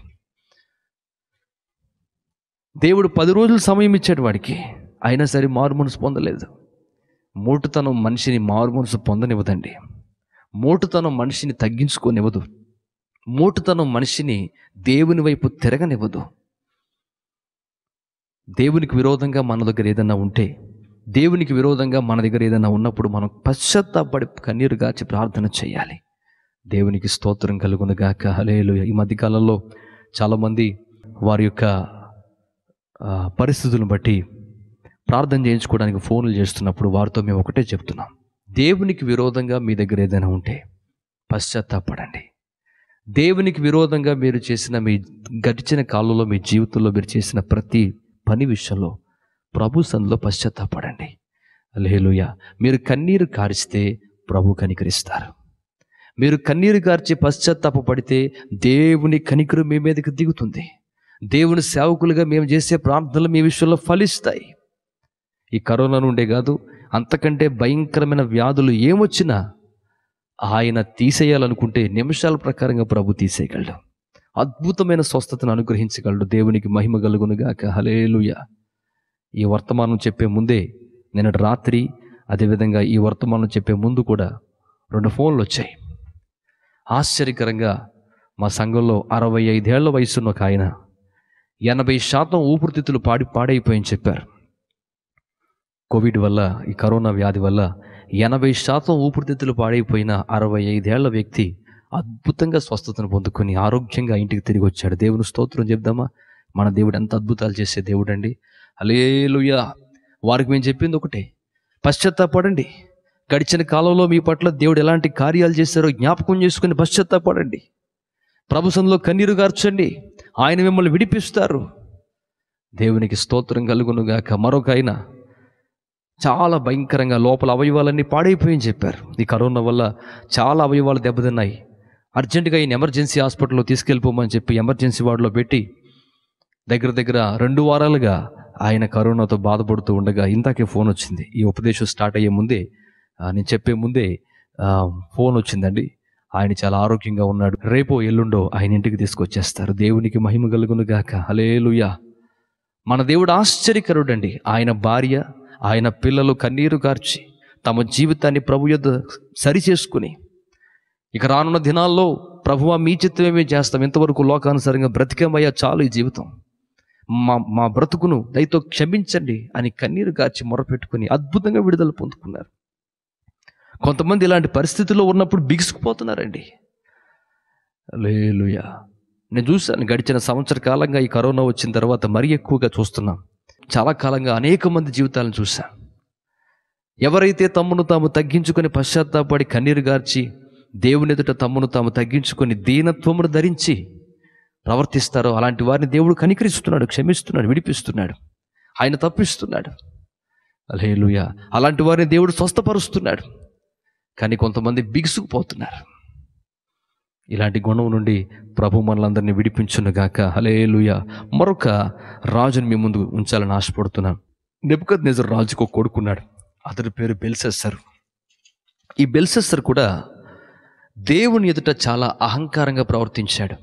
[SPEAKER 2] దేవుడు పది రోజులు సమయం ఇచ్చాడు వాడికి, అయినా సరే మారు మనసు పొందలేదు. మోటుతనం మనిషిని మారు మనసు పొందనివ్వదండి. మోటుతనం మనిషిని తగ్గించుకోనివ్వదు. మోటుతనం మనిషిని దేవుని వైపు తిరగనివ్వదు. దేవునికి విరోధంగా మన దగ్గర ఏదైనా ఉంటే, దేవునికి విరోధంగా మన దగ్గర ఏదైనా ఉన్నప్పుడు మనం పశ్చాత్తాపడి కన్నీరు గాచి ప్రార్థన చేయాలి. దేవునికి స్తోత్రం కలుగునుగాక. హల్లెలూయా. ఈ మధ్యకాలంలో చాలామంది వారి యొక్క పరిస్థితులను బట్టి ప్రార్థన చేయించుకోవడానికి ఫోన్లు చేస్తున్నప్పుడు వారితో మేము ఒకటే చెప్తున్నాం, దేవునికి విరోధంగా మీ దగ్గర ఏదైనా ఉంటే పశ్చాత్తాపడండి. దేవునికి విరోధంగా మీరు చేసిన మీ గడిచిన కాలంలో మీ జీవితంలో మీరు చేసిన ప్రతి పని విషయంలో ప్రభు సన్నిధిలో పశ్చాత్తాపడండి. హల్లెలూయా. మీరు కన్నీరు కారిస్తే ప్రభు కనికరిస్తారు. మీరు కన్నీరు కార్చి పశ్చాత్తాపడితే దేవుని కనికరు మీ మీదకి దిగుతుంది. దేవుని సేవకులుగా మేము చేసే ప్రార్థనలు మీ విషయంలో ఫలిస్తాయి. ఈ కరోనా నుండే కాదు, అంతకంటే భయంకరమైన వ్యాధులు ఏమొచ్చినా ఆయన తీసేయాలనుకుంటే నిమిషాల ప్రకారంగా ప్రభు తీసేయగలడు. అద్భుతమైన స్వస్థతను అనుగ్రహించగలడు. దేవునికి మహిమ కలుగునుగాక. హల్లెలూయా. ఈ వర్తమానం చెప్పే ముందే నిన్నటి రాత్రి, అదేవిధంగా ఈ వర్తమానం చెప్పే ముందు కూడా రెండు ఫోన్లు వచ్చాయి. ఆశ్చర్యకరంగా మా సంఘంలో అరవై ఐదేళ్ల వయసున్న ఒక ఆయన ఎనభై శాతం ఊపిరితిత్తులు పాడి పాడైపోయని చెప్పారు. కోవిడ్ వల్ల, ఈ కరోనా వ్యాధి వల్ల ఎనభై శాతం ఊపిరితిత్తులు పాడైపోయిన అరవై ఐదేళ్ల వ్యక్తి అద్భుతంగా స్వస్థతను పొందుకొని ఆరోగ్యంగా ఇంటికి తిరిగి వచ్చాడు. దేవుని స్తోత్రం చెప్దామా? మన దేవుడు ఎంత అద్భుతాలు చేసే దేవుడు అండి. హల్లెలూయా. వారికి మేము చెప్పింది ఒకటే, పశ్చాత్తాపడండి. గడిచిన కాలంలో మీ పట్ల దేవుడు ఎలాంటి కార్యాలు చేశారో జ్ఞాపకం చేసుకుని పశ్చాత్తాపడండి. ప్రభు సన్నిధిలో కన్నీరు గార్చండి. ఆయన మిమ్మల్ని విడిపిస్తారు. దేవునికి స్తోత్రం కలుగునుగాక. మరొక ఆయన చాలా భయంకరంగా లోపల అవయవాలన్నీ పాడైపోయని చెప్పారు. ఈ కరోనా వల్ల చాలా అవయవాలు దెబ్బతిన్నాయి. అర్జెంటుగా ఈయన ఎమర్జెన్సీ హాస్పిటల్లో తీసుకెళ్ళిపోమని చెప్పి ఎమర్జెన్సీ వార్డులో పెట్టి దగ్గర దగ్గర రెండు వారాలుగా ఆయన కరోనాతో బాధపడుతూ ఉండగా ఇందాకే ఫోన్ వచ్చింది. ఈ ఉపదేశం స్టార్ట్ అయ్యే ముందే, నేను చెప్పే ముందే ఫోన్ వచ్చిందండి. ఆయన చాలా ఆరోగ్యంగా ఉన్నాడు, రేపో ఎల్లుండో ఆయన ఇంటికి తీసుకొచ్చేస్తారు. దేవునికి మహిమ కలుగునుగాక. హల్లెలూయా. మన దేవుడు ఆశ్చర్యకరుడండి. ఆయన భార్య, ఆయన పిల్లలు కన్నీరు కార్చి తమ జీవితాన్ని ప్రభు యొద్ద సరి చేసుకుని, ఇక రానున్న దినాల్లో ప్రభువా మీ చిత్తమేమే చేస్తాం, ఇంతవరకు లోకానుసారంగా బ్రతికేమయ్యా, చాలు ఈ జీవితం, మా మా బ్రతుకును దయతో క్షమించండి అని కన్నీరు కార్చి మొరపెట్టుకుని అద్భుతంగా విడుదల పొందుకున్నారు. కొంతమంది ఇలాంటి పరిస్థితుల్లో ఉన్నప్పుడు బిగుసుకుపోతున్నారండి. హల్లెలూయా. నేను చూశాను, గడిచిన సంవత్సర కాలంగా ఈ కరోనా వచ్చిన తర్వాత మరీ ఎక్కువగా చూస్తున్నాం. చాలా కాలంగా అనేక మంది జీవితాలను చూశాను. ఎవరైతే తమ్మును తాము తగ్గించుకొని పశ్చాత్తాపడి కన్నీరు గార్చి దేవుని ఎదుట తమ్మును తాము తగ్గించుకొని దీనత్వమును ధరించి ప్రవర్తిస్తారో అలాంటి వారిని దేవుడు కనికరిస్తున్నాడు, క్షమిస్తున్నాడు, విడిపిస్తున్నాడు, ఆయన తప్పిస్తున్నాడు. హల్లెలూయా. అలాంటి వారిని దేవుడు స్వస్థపరుస్తున్నాడు. కానీ కొంతమంది బిగుసుకుపోతున్నారు. ఇలాంటి గుణం నుండి ప్రభు మనలందరినీ విడిపించునుగాక. హల్లెలూయా. మరొక రాజుని మీ ముందు ఉంచాలని ఆశపడుతున్నాను. నెబుకద్నెజరు రాజుకు ఒక కొడుకున్నాడు. అతడి పేరు బెల్షస్సరు. ఈ బెల్షస్సరు కూడా దేవుని ఎదుట చాలా అహంకారంగా ప్రవర్తించాడు.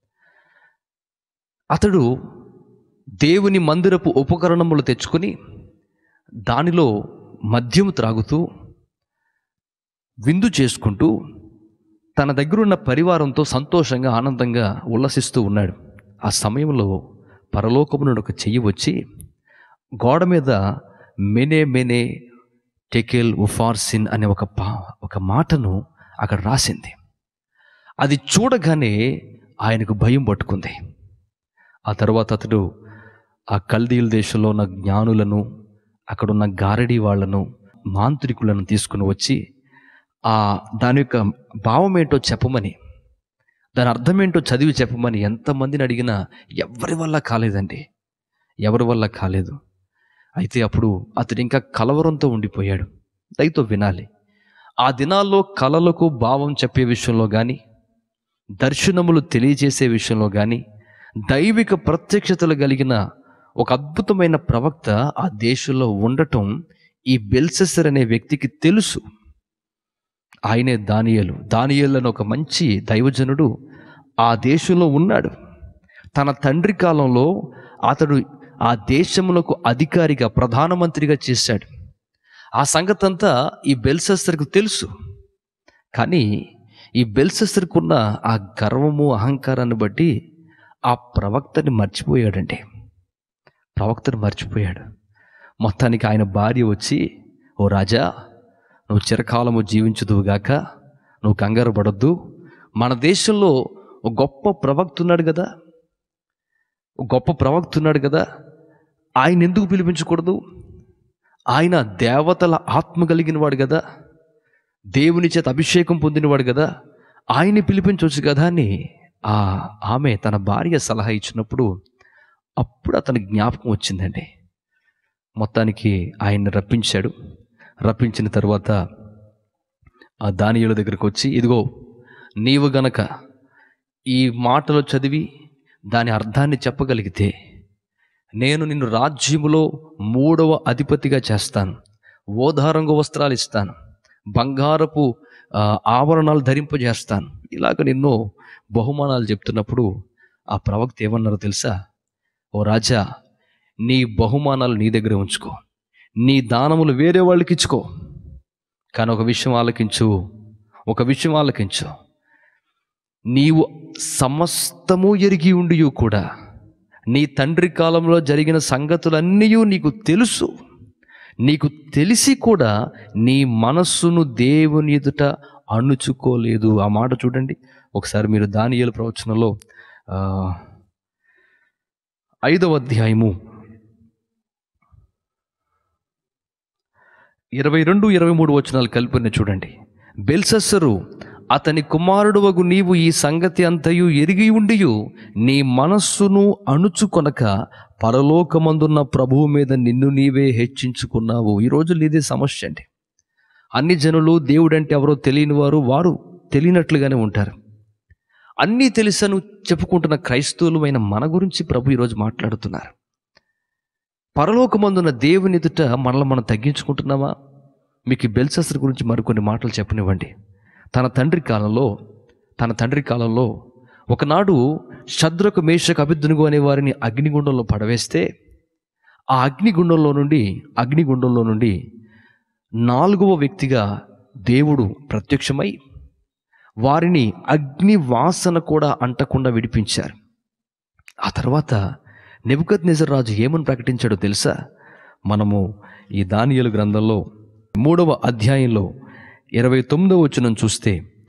[SPEAKER 2] అతడు దేవుని మందిరపు ఉపకరణములు తెచ్చుకొని దానిలో మద్యము త్రాగుతూ విందు చేసుకుంటూ తన దగ్గరున్న పరివారంతో సంతోషంగా ఆనందంగా ఉల్లసిస్తూ ఉన్నాడు. ఆ సమయంలో పరలోకము నుండి ఒక చెయ్యి వచ్చి గోడ మీద మెనే మెనే టెకెల్ ఉఫార్సిన్ అనే ఒక పా ఒక మాటను అక్కడ రాసింది. అది చూడగానే ఆయనకు భయం పట్టుకుంది. ఆ తర్వాత అతడు ఆ కల్దీయుల దేశంలో ఉన్న జ్ఞానులను, అక్కడున్న గారడీ వాళ్లను, మాంత్రికులను తీసుకుని వచ్చి ఆ దాని యొక్క భావం ఏంటో చెప్పమని, దాని అర్థం ఏంటో చదివి చెప్పమని ఎంతమందిని అడిగినా ఎవరి వల్ల కాలేదండి, ఎవరి వల్ల కాలేదు. అయితే అప్పుడు అతడు ఇంకా కలవరంతో ఉండిపోయాడు. దయతో వినాలి. ఆ దినాల్లో కలలకు భావం చెప్పే విషయంలో కానీ, దర్శనములు తెలియజేసే విషయంలో కానీ దైవిక ప్రత్యక్షతలు కలిగిన ఒక అద్భుతమైన ప్రవక్త ఆ దేశంలో ఉండటం ఈ బెల్షస్సరు అనే వ్యక్తికి తెలుసు. ఆయనే దానియేలు. దానియేలు అని ఒక మంచి దైవజనుడు ఆ దేశంలో ఉన్నాడు. తన తండ్రి కాలంలో అతడు ఆ దేశములకు అధికారిగా, ప్రధానమంత్రిగా చేశాడు. ఆ సంగతంతా ఈ బెల్షస్సరుకు తెలుసు. కానీ ఈ బెల్షస్సరుకున్న ఆ గర్వము, అహంకారాన్ని బట్టి ఆ ప్రవక్తని మర్చిపోయాడండి. ప్రవక్తను మర్చిపోయాడు. మొత్తానికి ఆయన భార్య వచ్చి, ఓ రాజా, నువ్వు చిరకాలము జీవించుదువుగాక, నువ్వు కంగారు పడొద్దు. మన దేశంలో ఒక గొప్ప ప్రవక్త ఉన్నాడు కదా, ఒక గొప్ప ప్రవక్త ఉన్నాడు కదా, ఆయన ఎందుకు పిలిపించకూడదు? ఆయన దేవతల ఆత్మ కలిగిన వాడు కదా, దేవుని చేత అభిషేకం పొందినవాడు కదా, ఆయన్ని పిలిపించవచ్చు కదా అని ఆ ఆమె తన భార్య సలహా ఇచ్చినప్పుడు అప్పుడు అతని జ్ఞాపకం వచ్చిందండి. మొత్తానికి ఆయన్ని రప్పించాడు. రప్పించిన తర్వాత ఆ దానియేలు దగ్గరికి వచ్చి, ఇదిగో, నీవు గనక ఈ మాటలు చదివి దాని అర్థాన్ని చెప్పగలిగితే నేను నిన్ను రాజ్యములో మూడవ అధిపతిగా చేస్తాను, ఓదారంగు వస్త్రాలు ఇస్తాను, బంగారపు ఆభరణాలు ధరింపజేస్తాను, ఇలాగ నిన్ను బహుమానాలు చెప్తున్నప్పుడు ఆ ప్రవక్త ఏమన్నారో తెలుసా? ఓ రాజా, నీ బహుమానాలు నీ దగ్గర ఉంచుకో, నీ దానములు వేరే వాళ్ళకి ఇచ్చుకో. కానీ ఒక విషయం ఆలకించు, ఒక విషయం ఆలకించు. నీవు సమస్తము ఎరిగి ఉండి కూడా నీ తండ్రి కాలంలో జరిగిన సంగతులన్నీ నీకు తెలుసు. నీకు తెలిసి కూడా నీ మనస్సును దేవుని ఎదుట అణుచుకోలేదు. ఆ మాట చూడండి ఒకసారి మీరు. దానియేలు ప్రవచనంలో ఐదవ అధ్యాయము ఇరవై రెండు ఇరవై మూడు వచనాలు కలిపిన చూడండి. బెల్షస్సరు, అతని కుమారుడు వగు నీవు ఈ సంగతి అంతయు ఎరిగి ఉండియు నీ మనస్సును అణుచుకొనక పరలోకమందున్న ప్రభువు మీద నిన్ను నీవే హెచ్చించుకున్నావు. ఈ రోజుల్లో ఇదే సమస్య అండి. అన్ని జనులు దేవుడంటే ఎవరో తెలియని వారు వారు తెలియనట్లుగానే ఉంటారు. అన్నీ తెలుసను చెప్పుకుంటున్న క్రైస్తవులమైన మన గురించి ప్రభు ఈరోజు మాట్లాడుతున్నారు. పరలోకమందున్న దేవుని ఎదుట మనల్ని మనం తగ్గించుకుంటున్నామా? మీకు బెల్షస్సరు గురించి మరికొన్ని మాటలు చెప్పనివ్వండి. తన తండ్రి కాలంలో తన తండ్రి కాలంలో ఒకనాడు షద్రకు, మేషకు, అబేద్నెగో అనే వారిని అగ్నిగుండంలో పడవేస్తే ఆ అగ్నిగుండంలో నుండి అగ్నిగుండంలో నుండి నాలుగవ వ్యక్తిగా దేవుడు ప్రత్యక్షమై వారిని అగ్ని వాసన కూడా అంటకుండా విడిపించారు. ఆ తర్వాత నెబుకద్నెజర్ రాజు ఏమని ప్రకటించాడో తెలుసా? మనము ఈ దానియేలు గ్రంథంలో మూడవ అధ్యాయంలో ఇరవై తొమ్మిదవ వచనం చూస్తే,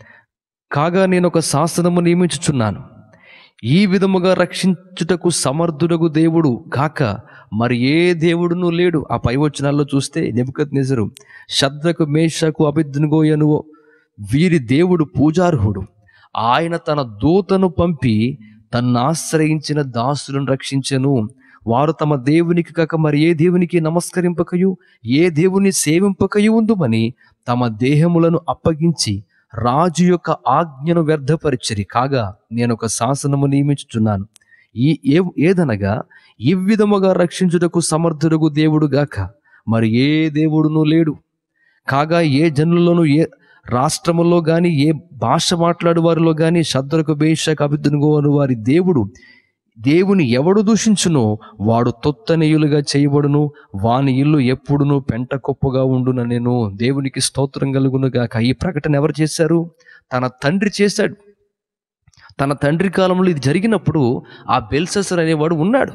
[SPEAKER 2] కాగా నేను ఒక శాసనము నియమించుచున్నాను, ఈ విధముగా రక్షించుటకు సమర్థుడగు దేవుడు కాక మరి ఏ దేవుడునూ లేడు. ఆ పై వచనాల్లో చూస్తే నెబుకద్నెజరు షద్రకు, మేషకు, అబేద్నెగో అను వీరి దేవుడు పూజార్హుడు. ఆయన తన దూతను పంపి తన్ను ఆశ్రయించిన దాసులను రక్షించెను. వారు తమ దేవునికి కాక మరి ఏ దేవునికి నమస్కరింపకయు ఏ దేవుని సేవింపకయు ఉందుమని తమ దేహములను అప్పగించి రాజు యొక్క ఆజ్ఞను వ్యర్థపరిచిరి. కాగా నేను ఒక శాసనము నియమించుచున్నాను, ఈ ఏ ఏదనగా ఈ విధముగా రక్షించుటకు సమర్థుడగు దేవుడు గాక మరి ఏ దేవుడునూ లేడు. కాగా ఏ జనుల్లోనూ ఏ రాష్ట్రములో కానీ ఏ భాష మాట్లాడు వారిలో కానీ షద్రకు, మేషకు, అబేద్నెగో అను వారి దేవుడు దేవుని ఎవడు దూషించునో వాడు తొత్తనీయులుగా చేయబడును, వాని ఇల్లు ఎప్పుడునూ పెంట కుప్పగా ఉండున. నేను దేవునికి స్తోత్రం కలుగునుగాక. ఈ ప్రకటన ఎవరు చేశారు? తన తండ్రి చేశాడు. తన తండ్రి కాలంలో ఇది జరిగినప్పుడు ఆ బెల్షస్సరు అనేవాడు ఉన్నాడు,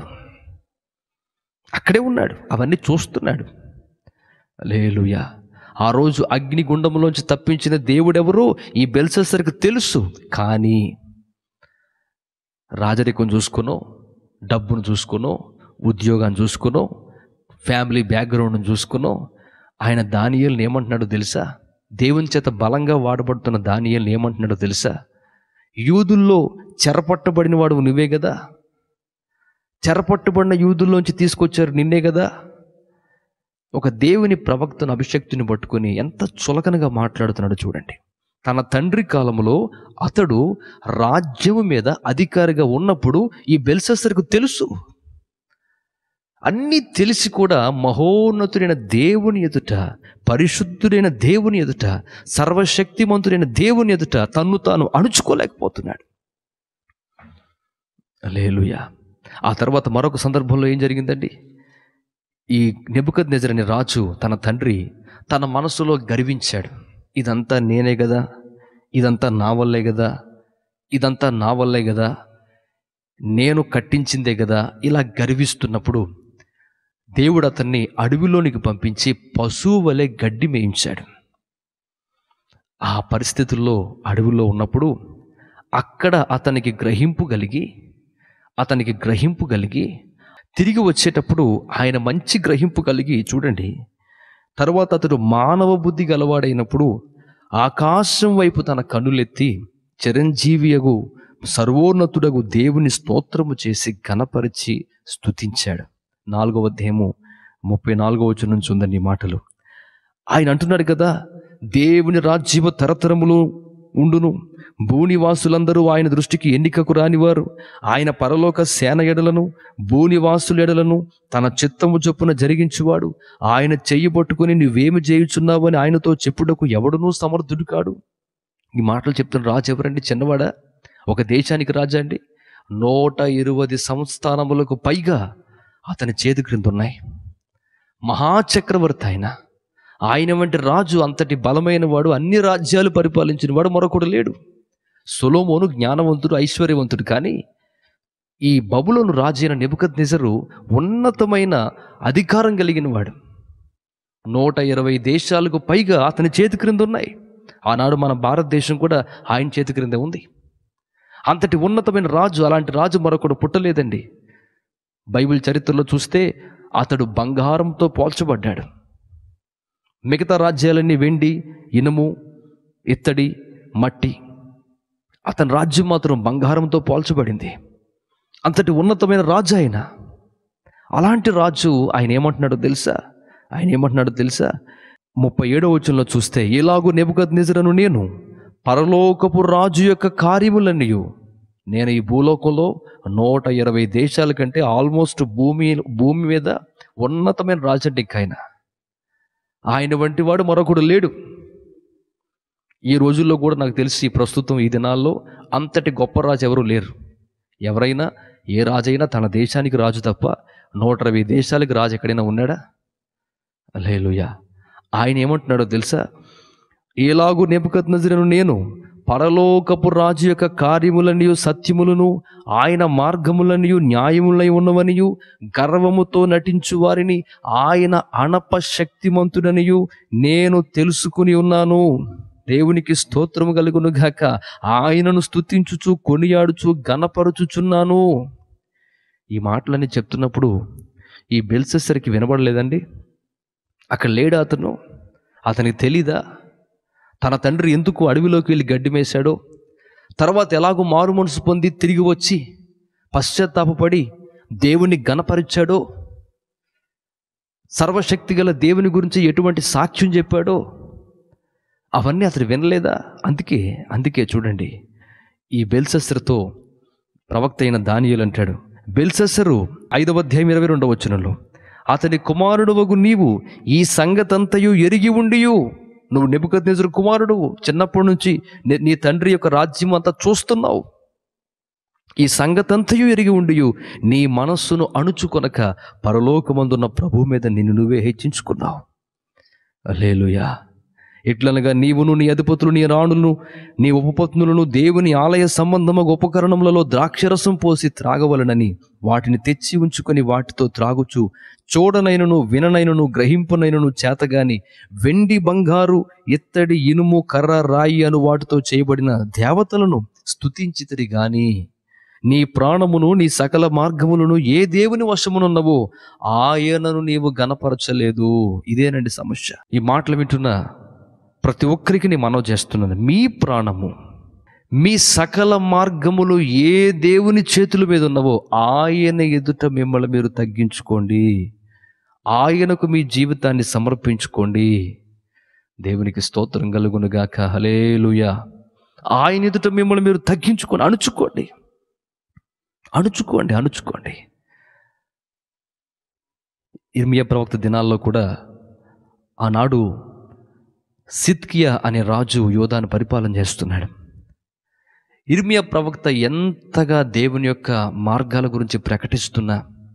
[SPEAKER 2] అక్కడే ఉన్నాడు, అవన్నీ చూస్తున్నాడు. హల్లెలూయా. ఆ రోజు అగ్నిగుండంలోంచి తప్పించిన దేవుడెవరో ఈ బెల్షస్సరుకు తెలుసు. కానీ రాజరికం చూసుకునో, డబ్బును చూసుకునో, ఉద్యోగాన్ని చూసుకునో, ఫ్యామిలీ బ్యాక్గ్రౌండ్ని చూసుకునో ఆయన దానియేలుని ఏమంటున్నాడో తెలుసా? దేవుని చేత బలంగా వాడబడుతున్న దానియేలుని ఏమంటున్నాడో తెలుసా? యూదుల్లో చెరపట్టబడిన వాడు నువ్వే కదా, చెరపట్టబడిన యూదుల్లోంచి తీసుకొచ్చారు నిన్నే కదా. ఒక దేవుని ప్రవక్తను, అభిషక్తుని పట్టుకొని ఎంత చులకనగా మాట్లాడుతున్నాడో చూడండి. తన తండ్రి కాలంలో అతడు రాజ్యము మీద అధికారిగా ఉన్నప్పుడు ఈ బెల్షస్సరుకు తెలుసు. అన్నీ తెలిసి కూడా మహోన్నతుడైన దేవుని ఎదుట, పరిశుద్ధుడైన దేవుని ఎదుట, సర్వశక్తిమంతుడైన దేవుని ఎదుట తన్ను తాను అణుచుకోలేకపోతున్నాడు. హల్లెలూయా. ఆ తర్వాత మరొక సందర్భంలో ఏం జరిగిందండి? ఈ నెబుకద్నెజర్ అనే రాజు తన తండ్రి తన మనసులో గర్వించాడు. ఇదంతా నేనే కదా, ఇదంతా నా వల్లే కదా, ఇదంతా నా వల్లే కదా, నేను కట్టించిందే కదా, ఇలా గర్విస్తున్నప్పుడు దేవుడు అతన్ని అడవిలోనికి పంపించి పశువు వలె గడ్డి మేయించాడు. ఆ పరిస్థితుల్లో అడవిలో ఉన్నప్పుడు అక్కడ అతనికి గ్రహింపు కలిగి అతనికి గ్రహింపు కలిగి తిరిగి వచ్చేటప్పుడు ఆయన మంచి గ్రహింపు కలిగి, చూడండి, తరువాత అతడు మానవ బుద్ధి గలవాడైనప్పుడు ఆకాశం వైపు తన కన్నులెత్తి చిరంజీవియగు సర్వోన్నతుడగు దేవుని స్తోత్రము చేసి ఘనపరిచి స్తుతించాడు. నాలుగవ అధ్యాయము ముప్పై నాలుగవ వచనం నుంచి ఉందండి ఈ మాటలు. ఆయన అంటున్నాడు కదా, దేవుని రాజ్యము తరతరములు ఉండును, భూనివాసులందరూ ఆయన దృష్టికి ఎన్నికకు రానివారు. ఆయన పరలోక సేన ఎడలను భూనివాసుల ఎడలను తన చిత్తము చొప్పున జరిగించువాడు. ఆయన చెయ్యి పట్టుకుని నువ్వేమి చేయుచున్నావు అని ఆయనతో చెప్పుటకు ఎవడునూ సమర్థుడు కాడు. ఈ మాటలు చెప్తున్న రాజు ఎవరండి? చిన్నవాడా? ఒక దేశానికి రాజా అండి. నూట ఇరవై సంస్థానములకు పైగా అతని చేతి క్రింద ఉన్నాయి. మహాచక్రవర్తి ఆయన. ఆయన వంటి రాజు, అంతటి బలమైన వాడు, అన్ని రాజ్యాలు పరిపాలించిన వాడు మరొకడు లేడు. సొలొమోను జ్ఞానవంతుడు, ఐశ్వర్యవంతుడు. కానీ ఈ బబులోను రాజు అయిన నెబుకద్నెజరు ఉన్నతమైన అధికారం కలిగిన వాడు. నూట ఇరవై దేశాలకు పైగా అతని చేతి క్రింద ఉన్నాయి. ఆనాడు మన భారతదేశం కూడా ఆయన చేతి క్రింద ఉంది. అంతటి ఉన్నతమైన రాజు, అలాంటి రాజు మరొకడు పుట్టలేదండి. బైబిల్ చరిత్రలో చూస్తే అతడు బంగారంతో పోల్చబడ్డాడు. మిగతా రాజ్యాలన్నీ వెండి, ఇనుము, ఇత్తడి, మట్టి. అతని రాజ్యం మాత్రం బంగారంతో పోల్చబడింది. అంతటి ఉన్నతమైన రాజు ఆయన. అలాంటి రాజు ఆయన ఏమంటున్నాడో తెలుసా? ఆయన ఏమంటున్నాడో తెలుసా? ముప్పై ఏడవ వచనంలో చూస్తే, ఇలాగూ నెబుకద్నెజరును నేను పరలోకపు రాజు యొక్క కార్యములన్నీయు, నేను ఈ భూలోకంలో నూట ఇరవై దేశాల కంటే ఆల్మోస్ట్ భూమి భూమి మీద ఉన్నతమైన రాజు అంటే ఆయన. ఆయన వంటి వాడు మరొకడు లేడు. ఈ రోజుల్లో కూడా నాకు తెలిసి ప్రస్తుతం ఈ దినాల్లో అంతటి గొప్ప రాజు ఎవరు లేరు. ఎవరైనా ఏ రాజైనా తన దేశానికి రాజు తప్ప నూట ఇరవై దేశాలకు రాజు ఎక్కడైనా ఉన్నాడా? హల్లెలూయా. ఆయన ఏమంటున్నాడో తెలుసా? ఎలాగూ నెబుకద్నెజరును నేను పరలోకపు రాజు యొక్క కార్యములనియు సత్యములను ఆయన మార్గములనియు న్యాయములై ఉన్నవనియు గర్వముతో నటించు వారిని ఆయన అణప శక్తిమంతుడనియు నేను తెలుసుకుని ఉన్నాను. దేవునికి స్తోత్రము కలుగును గాక. ఆయనను స్తుతించుచు కొనియాడుచు ఘనపరుచుచున్నాను. ఈ మాటలన్నీ చెప్తున్నప్పుడు ఈ బెల్షస్సర్కి వినబడలేదండి? అక్కడ లేడా అతను? అతనికి తెలీదా తన తండ్రి ఎందుకు అడవిలోకి వెళ్ళి గడ్డి మేశాడో, తర్వాత ఎలాగో మారు మనసు పొంది తిరిగి వచ్చి పశ్చాత్తాపపడి దేవుని ఘనపరిచాడో, సర్వశక్తి గల దేవుని గురించి ఎటువంటి సాక్ష్యం చెప్పాడో అవన్నీ అతను వినలేదా? అందుకే అందుకే చూడండి, ఈ బెల్షస్సరుతో ప్రవక్త అయిన దానియేలు అంటాడు, బెల్షస్సరు ఐదవ అధ్యాయం ఇరవై రెండవ వచనంలో, అతని కుమారుడు వగు నీవు ఈ సంగతంతయు ఎరిగి ఉండియు, నువ్వు నెబుకద్నెజరు కుమారుడు, చిన్నప్పటి నుంచి నీ తండ్రి యొక్క రాజ్యం అంతా చూస్తున్నావు, ఈ సంగతంతయు ఎరిగి ఉండియు నీ మనస్సును అణుచుకొనక పరలోకమందున్న ప్రభు మీద నిన్ను నువ్వే హెచ్చించుకున్నావు. హల్లెలూయా. ఇట్లనగా నీవును నీ అధిపతులు నీ రాణులను నీ ఉపపత్నులను దేవుని ఆలయ సంబంధము ఉపకరణములలో ద్రాక్షరసం పోసి త్రాగవలనని వాటిని తెచ్చి ఉంచుకొని వాటితో త్రాగుచు చూడనైనను విననైనను గ్రహింపనైనను చేతగాని వెండి బంగారు ఇత్తడి ఇనుము కర్ర రాయి అను వాటితో చేయబడిన దేవతలను స్తుతించితిరి గాని నీ ప్రాణమును నీ సకల మార్గములను ఏ దేవుని వశమునున్నవో ఆయనను నీవు గణపరచలేదు. ఇదేనండి సమస్య. ఈ మాటలు వింటున్న ప్రతి ఒక్కరికి నేను మనవి చేస్తున్నాను, మీ ప్రాణము మీ సకల మార్గములు ఏ దేవుని చేతుల మీద ఉన్నవో ఆయన ఎదుట మిమ్మల్ని మీరు తగ్గించుకోండి, ఆయనకు మీ జీవితాన్ని సమర్పించుకోండి. దేవునికి స్తోత్రం కలుగును గాక. హల్లెలూయా. ఆయన ఎదుట మిమ్మల్ని మీరు తగ్గించుకోండి, అణుచుకోండి అణుచుకోండి అణుచుకోండి ఇర్మియా ప్రవక్త దినాల్లో కూడా ఆనాడు సిద్కియా అనే రాజు యోధాను పరిపాలన చేస్తున్నాడు. ఇర్మియా ప్రవక్త ఎంతగా దేవుని యొక్క మార్గాల గురించి ప్రకటిస్తున్నా,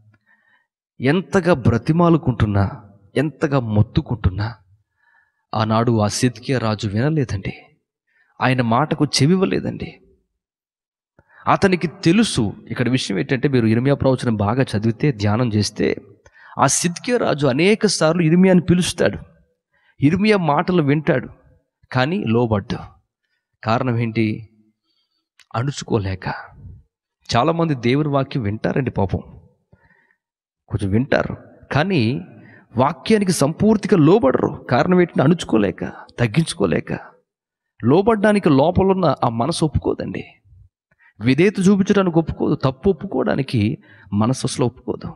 [SPEAKER 2] ఎంతగా బ్రతిమాలుకుంటున్నా, ఎంతగా మొత్తుకుంటున్నా ఆనాడు ఆ సిద్కియా రాజు వినలేదండి. ఆయన మాటకు చెవివ్వలేదండి. అతనికి తెలుసు. ఇక్కడ విషయం ఏంటంటే, మీరు ఇర్మియా ప్రవచనం బాగా చదివితే, ధ్యానం చేస్తే, ఆ సిద్కియా రాజు అనేక సార్లు ఇర్మియాని పిలుస్తాడు, ఇర్మియా మాటలు వింటాడు, కానీ లోబడ్డు. కారణం ఏంటి? అణుచుకోలేక. చాలామంది దేవుని వాక్యం వింటారండి, పాపం కొంచెం వింటారు, కానీ వాక్యానికి సంపూర్తిగా లోబడరు. కారణం ఏంటంటే అణుచుకోలేక, తగ్గించుకోలేక. లోబడ్డానికి లోపలున్న ఆ మనసు ఒప్పుకోదండి. విధేయత చూపించడానికి ఒప్పుకోదు, తప్పు ఒప్పుకోవడానికి మనసు అసలు ఒప్పుకోదు.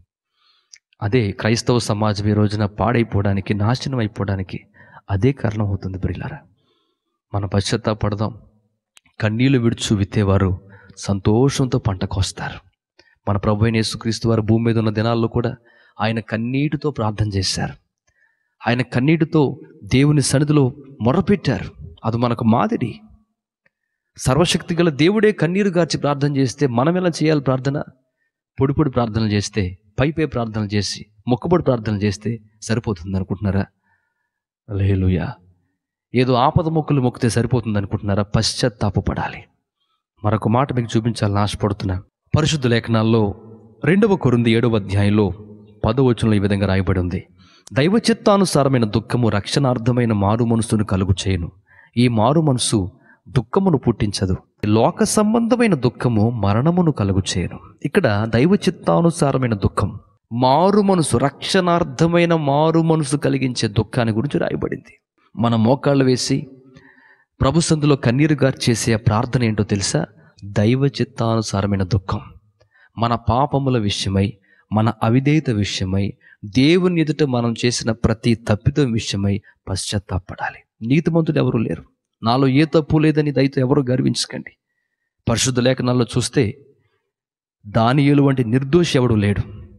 [SPEAKER 2] అదే క్రైస్తవ సమాజం ఈ రోజున పాడైపోవడానికి, నాశనం అయిపోవడానికి అదే కారణం అవుతుంది. ప్రియులారా, మనం పశ్చాత్తాపడదాం. కన్నీళ్లు విడుచు విత్తేవారు సంతోషంతో పంట కోస్తారు. మన ప్రభువైన యేసుక్రీస్తు వారు భూమి మీద ఉన్న దినాల్లో కూడా ఆయన కన్నీటితో ప్రార్థన చేశారు. ఆయన కన్నీటితో దేవుని సన్నిధిలో మొరపెట్టారు. అది మనకు మాదిరి. సర్వశక్తి గల దేవుడే కన్నీరు గార్చి ప్రార్థన చేస్తే మనం ఎలా చేయాలి ప్రార్థన? పొడి పొడి ప్రార్థనలు చేస్తే, పైపే ప్రార్థనలు చేసి, మొక్కుబడి ప్రార్థనలు చేస్తే సరిపోతుంది అనుకుంటున్నారా? హల్లెలూయా. ఏదో ఆపద మొక్కులు మొక్కితే సరిపోతుంది అనుకుంటున్నారా? పశ్చాత్తాపపడాలి. మరొక మాట మీకు చూపించాలని ఆశపడుతున్నా. పరిశుద్ధ లేఖనాల్లో రెండవ కొరింథీ ఏడవ అధ్యాయంలో పదవ వచనంలో ఈ విధంగా రాయబడి ఉంది: దైవ చిత్తానుసారమైన దుఃఖము రక్షణార్థమైన మారు మనసును కలుగు చేయును. ఈ మారు మనసు దుఃఖమును పుట్టించదు. లోక సంబంధమైన దుఃఖము మరణమును కలుగు చేయును. ఇక్కడ దైవ చిత్తానుసారమైన దుఃఖం, మారు మనసు, రక్షణార్థమైన మారు మనసు కలిగించే దుఃఖాన్ని గురించి రాయబడింది. మన మోకాళ్ళు వేసి ప్రభు సందులో కన్నీరు గార్చేసే ప్రార్థన ఏంటో తెలుసా? దైవ చిత్తానుసారమైన దుఃఖం. మన పాపముల విషయమై, మన అవిధేయత విషయమై, దేవుని ఎదుట మనం చేసిన ప్రతి తప్పిదం విషయమై పశ్చాత్తాపడాలి. నీతిమంతుడు ఎవరు లేరు. నాలో ఏ తప్పు లేదని దయతో ఎవరు గర్వించకండి. పరిశుద్ధ లేఖనాల్లో చూస్తే దానియేలు వంటి నిర్దోషి ఎవడు లేడు.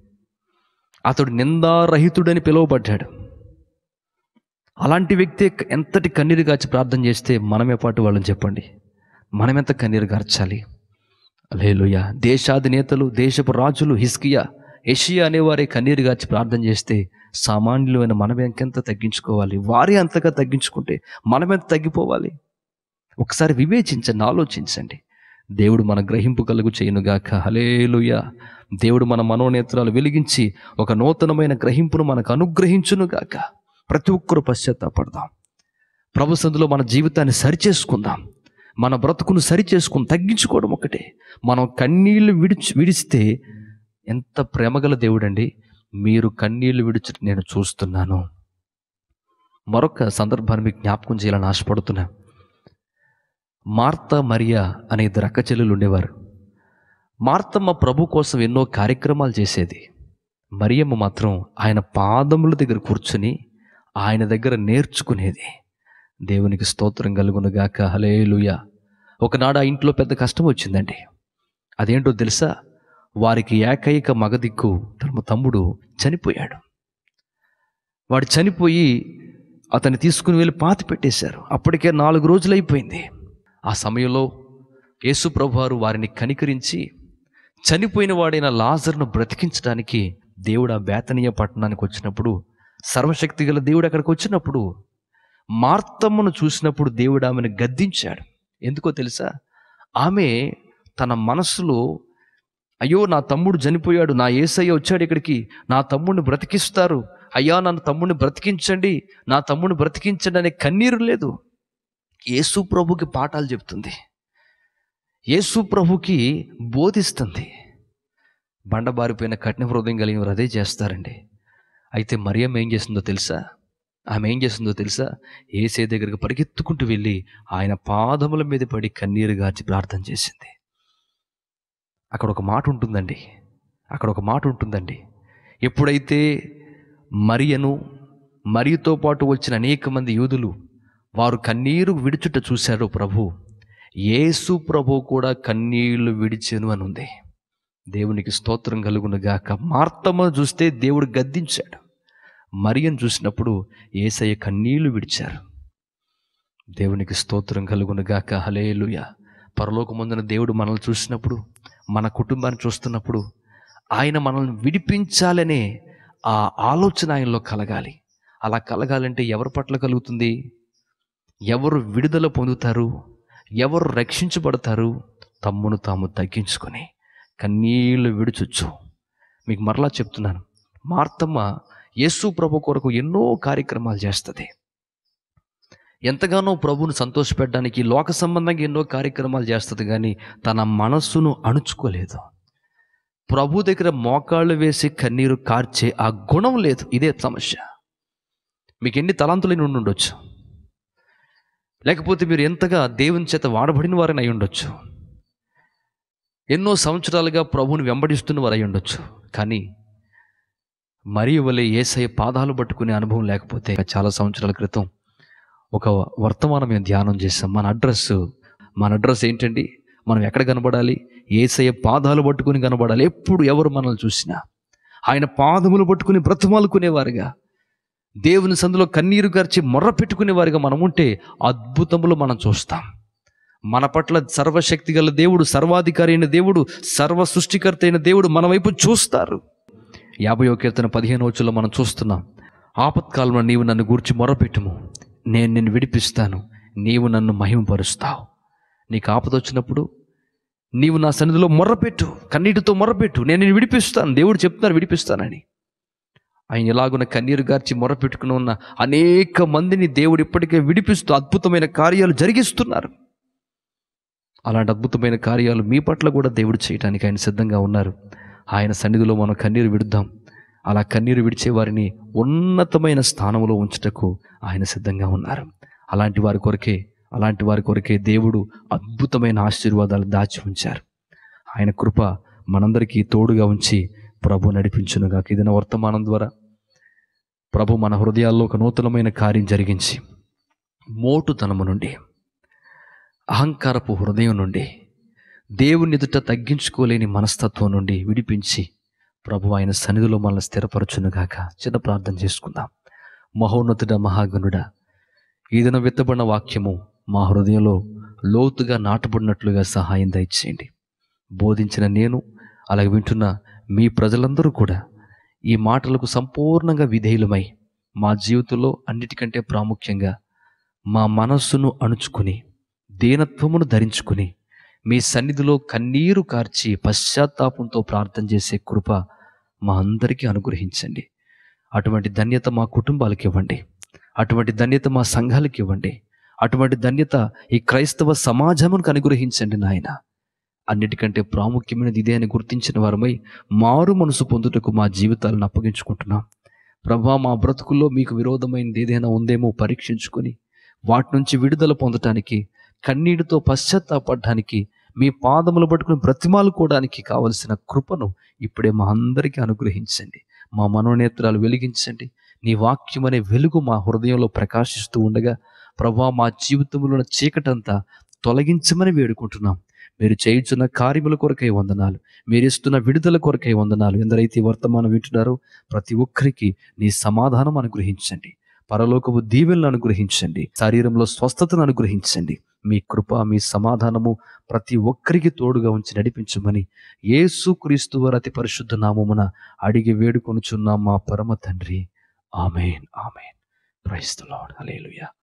[SPEAKER 2] అతడు నిందారహితుడని పిలువబడ్డాడు. అలాంటి వ్యక్తి ఎంతటి కన్నీరు గార్చి ప్రార్థన చేస్తే మనమే పాటు వాళ్ళని చెప్పండి, మనమెంత కన్నీరు గార్చాలి. హల్లెలూయా. దేశాధినేతలు, దేశపు రాజులు, హిజ్కియా, యెషయా అనేవారే కన్నీరు గార్చి ప్రార్థన చేస్తే సామాన్యులైన మనం ఇంకెంత తగ్గించుకోవాలి? వారే అంతగా తగ్గించుకుంటే మనమెంత తగ్గిపోవాలి? ఒకసారి వివేచించండి, ఆలోచించండి. దేవుడు మన గ్రహింపు కలుగు చేయునుగాక. హల్లెలూయా. దేవుడు మన మనోనేత్రాలు వెలిగించి ఒక నూతనమైన గ్రహింపును మనకు అనుగ్రహించునుగాక. ప్రతి ఒక్కరూ పశ్చాత్తాపడదాం. ప్రభు సందులో మన జీవితాన్ని సరిచేసుకుందాం. మన బ్రతుకును సరిచేసుకుని తగ్గించుకోవడం ఒకటే. మనం కన్నీళ్లు విడిచి విడిస్తే ఎంత ప్రేమగల దేవుడండి. మీరు కన్నీళ్లు విడిచి నేను చూస్తున్నాను. మరొక సందర్భాన్ని మీకు జ్ఞాపకం చేయాలని ఆశపడుతున్నా. మార్తా, మరియా అనే ఇద్దరు అక్క చెల్లెలు ఉండేవారు. మార్తమ్మ ప్రభు కోసం ఎన్నో కార్యక్రమాలు చేసేది. మరియమ్మ మాత్రం ఆయన పాదముల దగ్గర కూర్చుని ఆయన దగ్గర నేర్చుకునేది. దేవునికి స్తోత్రం కలుగునుగాక. హల్లెలూయా. ఒకనాడు ఆ ఇంట్లో పెద్ద కష్టం వచ్చిందండి. అదేంటో తెలుసా? వారికి ఏకైక మగదిక్కు తమ తమ్ముడు చనిపోయాడు. వాడు చనిపోయి అతన్ని తీసుకుని వెళ్ళి పాతి పెట్టేశారు. అప్పటికే నాలుగు రోజులు అయిపోయింది. ఆ సమయంలో యేసు ప్రభువారు వారిని కనికరించి చనిపోయిన వాడైన లాజరును బ్రతికించడానికి దేవుడు ఆ బేతనీయ పట్టణానికి వచ్చినప్పుడు, సర్వశక్తి గల దేవుడు అక్కడికి వచ్చినప్పుడు, మార్తమ్మను చూసినప్పుడు దేవుడు ఆమెను గద్దించాడు. ఎందుకో తెలుసా? ఆమె తన మనసులో, అయ్యో నా తమ్ముడు చనిపోయాడు, నా యేసయ్య వచ్చాడు ఇక్కడికి, నా తమ్ముడిని బ్రతికిస్తారు, అయ్యా నన్ను తమ్ముడిని బ్రతికించండి, నా తమ్ముడిని బ్రతికించండి అనే కన్నీరు లేదు. యేసు ప్రభుకి పాఠాలు చెప్తుంది, యేసు ప్రభుకి బోధిస్తుంది. బండబారిపోయిన కఠిన హృదయం కలిగిన వారు అదే చేస్తారండి. అయితే మరియమ్మ ఏం చేస్తుందో తెలుసా? ఆమె ఏం చేస్తుందో తెలుసా? యేసే దగ్గరికి పరిగెత్తుకుంటూ వెళ్ళి ఆయన పాదముల మీద పడి కన్నీరు గార్చి ప్రార్థన చేసింది. అక్కడ ఒక మాట ఉంటుందండి, అక్కడ ఒక మాట ఉంటుందండి. ఎప్పుడైతే మరియను, మరియతో పాటు వచ్చిన అనేక మంది యూదులు వారు కన్నీరు విడుచుట చూశారో ప్రభు, యేసు ప్రభు కూడా కన్నీళ్లు విడిచెను అని ఉంది. దేవునికి స్తోత్రం కలుగును గాక. మార్తమ్మ చూస్తే దేవుడు గద్దించాడు. మరియను చూసినప్పుడు యేసయ్య కన్నీళ్లు విడిచారు. దేవునికి స్తోత్రం కలుగును గాక. హల్లెలూయా. పరలోకమందున దేవుడు మనల్ని చూసినప్పుడు, మన కుటుంబాన్ని చూస్తున్నప్పుడు ఆయన మనల్ని విడిపించాలనే ఆ ఆలోచన ఆయనలో కలగాలి. అలా కలగాలంటే ఎవరి పట్ల కలుగుతుంది? ఎవరు విడుదల పొందుతారు? ఎవరు రక్షించబడతారు? తమ్మును తాము తగ్గించుకొని కన్నీళ్లు విడుచొచ్చు. మీకు మరలా చెప్తున్నాను, మార్తమ్మ యేసు ప్రభు కొరకు ఎన్నో కార్యక్రమాలు చేస్తుంది. ఎంతగానో ప్రభువును సంతోషపెట్టడానికి లోక సంబంధంగా ఎన్నో కార్యక్రమాలు చేస్తుంది, కానీ తన మనస్సును అణుచుకోలేదు. ప్రభు దగ్గర మోకాళ్ళు వేసి కన్నీరు కార్చే ఆ గుణం లేదు. ఇదే సమస్య. మీకు ఎన్ని తలాంతులైన ఉండి ఉండొచ్చు, లేకపోతే మీరు ఎంతగా దేవుని చేత వాడబడిన వారిని అయి ఉండొచ్చు, ఎన్నో సంవత్సరాలుగా ప్రభువుని వెంబడిస్తున్న వారు అయి ఉండొచ్చు, కానీ మరియు వలె యేసయ్య పాదాలు పట్టుకునే అనుభవం లేకపోతే. చాలా సంవత్సరాల క్రితం ఒక వర్తమానం మేము ధ్యానం చేసాం. మన అడ్రస్ మన అడ్రస్ ఏంటండి? మనం ఎక్కడ కనబడాలి? యేసయ్య పాదాలు పట్టుకుని కనబడాలి. ఎప్పుడు ఎవరు మనల్ని చూసినా ఆయన పాదములు పట్టుకుని బ్రతిమాలుకునేవారుగా, దేవుని సందులో కన్నీరు గార్చి మొర్ర పెట్టుకునేవారుగా మనం ఉంటే అద్భుతములు మనం చూస్తాం. మన పట్ల సర్వశక్తి గల దేవుడు, సర్వాధికారి అయిన దేవుడు, సర్వ సృష్టికర్త అయిన దేవుడు మన వైపు చూస్తారు. యాభైవ కీర్తన పదిహేను వచనంలో మనం చూస్తున్నాం, ఆపత్కాలంలో నీవు నన్ను గూర్చి మొరపెట్టుము, నేను నిన్ను విడిపిస్తాను, నీవు నన్ను మహిమపరుస్తావు. నీకు ఆపద వచ్చినప్పుడు నీవు నా సన్నిధిలో మొర్రపెట్టు, కన్నీటితో మొర్రపెట్టు, నేను నిన్ను విడిపిస్తాను. దేవుడు చెప్తున్నారు విడిపిస్తానని. ఆయన ఎలాగున కన్నీరు గార్చి మొరపెట్టుకుని ఉన్న అనేక మందిని దేవుడు ఇప్పటికే విడిపిస్తూ అద్భుతమైన కార్యాలు జరిగిస్తున్నారు. అలాంటి అద్భుతమైన కార్యాలు మీ పట్ల కూడా దేవుడు చేయడానికి ఆయన సిద్ధంగా ఉన్నారు. ఆయన సన్నిధిలో మనం కన్నీరు విడుద్దాం. అలా కన్నీరు విడిచే వారిని ఉన్నతమైన స్థానంలో ఉంచుటకు ఆయన సిద్ధంగా ఉన్నారు. అలాంటి వారి కొరకే అలాంటి వారి కొరకే దేవుడు అద్భుతమైన ఆశీర్వాదాలు దాచి ఉంచారు. ఆయన కృప మనందరికీ తోడుగా ఉంచి ప్రభు నడిపించునుగా. ఇదిన వర్తమానం ద్వారా ప్రభు మన హృదయాల్లో ఒక నూతనమైన కార్యం జరిగించి, మోటుతనము నుండి, అహంకారపు హృదయం నుండి, దేవుని ఎదుట తగ్గించుకోలేని మనస్తత్వం నుండి విడిపించి ప్రభు ఆయన సన్నిధిలో మనల్ని స్థిరపరచునుగాక. చిన్న ప్రార్థన చేసుకుందాం. మహోన్నతుడ, మహాగణుడ, ఈ దిన విత్తబడిన వాక్యము మా హృదయంలో లోతుగా నాటబడినట్లుగా సహాయం దయచేయండి. బోధించిన నేను, అలాగే వింటున్న మీ ప్రజలందరూ కూడా ఈ మాటలకు సంపూర్ణంగా విధేయులమై మా జీవితంలో అన్నిటికంటే ప్రాముఖ్యంగా మా మనస్సును అణుచుకుని దీనత్వమును ధరించుకుని మీ సన్నిధిలో కన్నీరు కార్చి పశ్చాత్తాపంతో ప్రార్థన చేసే కృప మా అందరికీ అనుగ్రహించండి. అటువంటి ధన్యత మా కుటుంబాలకు ఇవ్వండి. అటువంటి ధన్యత మా సంఘాలకు ఇవ్వండి. అటువంటి ధన్యత ఈ క్రైస్తవ సమాజమునికి అనుగ్రహించండి నాయన. అన్నిటికంటే ప్రాముఖ్యమైనది ఇదే అని గుర్తించిన వారమై మారు మనసు పొందుటకు మా జీవితాలను అప్పగించుకుంటున్నాం. ప్రభా, మా బ్రతుకుల్లో మీకు విరోధమైనది ఏదైనా ఉందేమో పరీక్షించుకొని వాటి నుంచి విడుదల పొందటానికి, కన్నీటితో పశ్చాత్తాపడడానికి, మీ పాదములు పట్టుకుని బ్రతిమాలుకోవడానికి కావలసిన కృపను ఇప్పుడే మా అందరికీ అనుగ్రహించండి. మా మనోనేత్రాలు వెలిగించండి. నీ వాక్యం అనే వెలుగు మా హృదయంలో ప్రకాశిస్తూ ఉండగా ప్రభా, మా జీవితంలో చీకటంతా తొలగించమని వేడుకుంటున్నాం. మీరు చేయుచున్న కార్యముల కొరకై వందనాలు. మీరు ఇస్తున్న విడుదల కొరకై వందనాలు. ఎందరైతే వర్తమానం వింటున్నారో ప్రతి ఒక్కరికి నీ సమాధానం అనుగ్రహించండి. పరలోకపు దీవెనలను అనుగ్రహించండి. శరీరంలో స్వస్థతను అనుగ్రహించండి. మీ కృప, మీ సమాధానము ప్రతి ఒక్కరికి తోడుగా ఉంచి నడిపించమని యేసుక్రీస్తు వారి అతి పరిశుద్ధ నామమున అడిగి వేడుకొనుచున్నాం మా పరమ తండ్రి. Amen, amen. Praise the Lord. Hallelujah.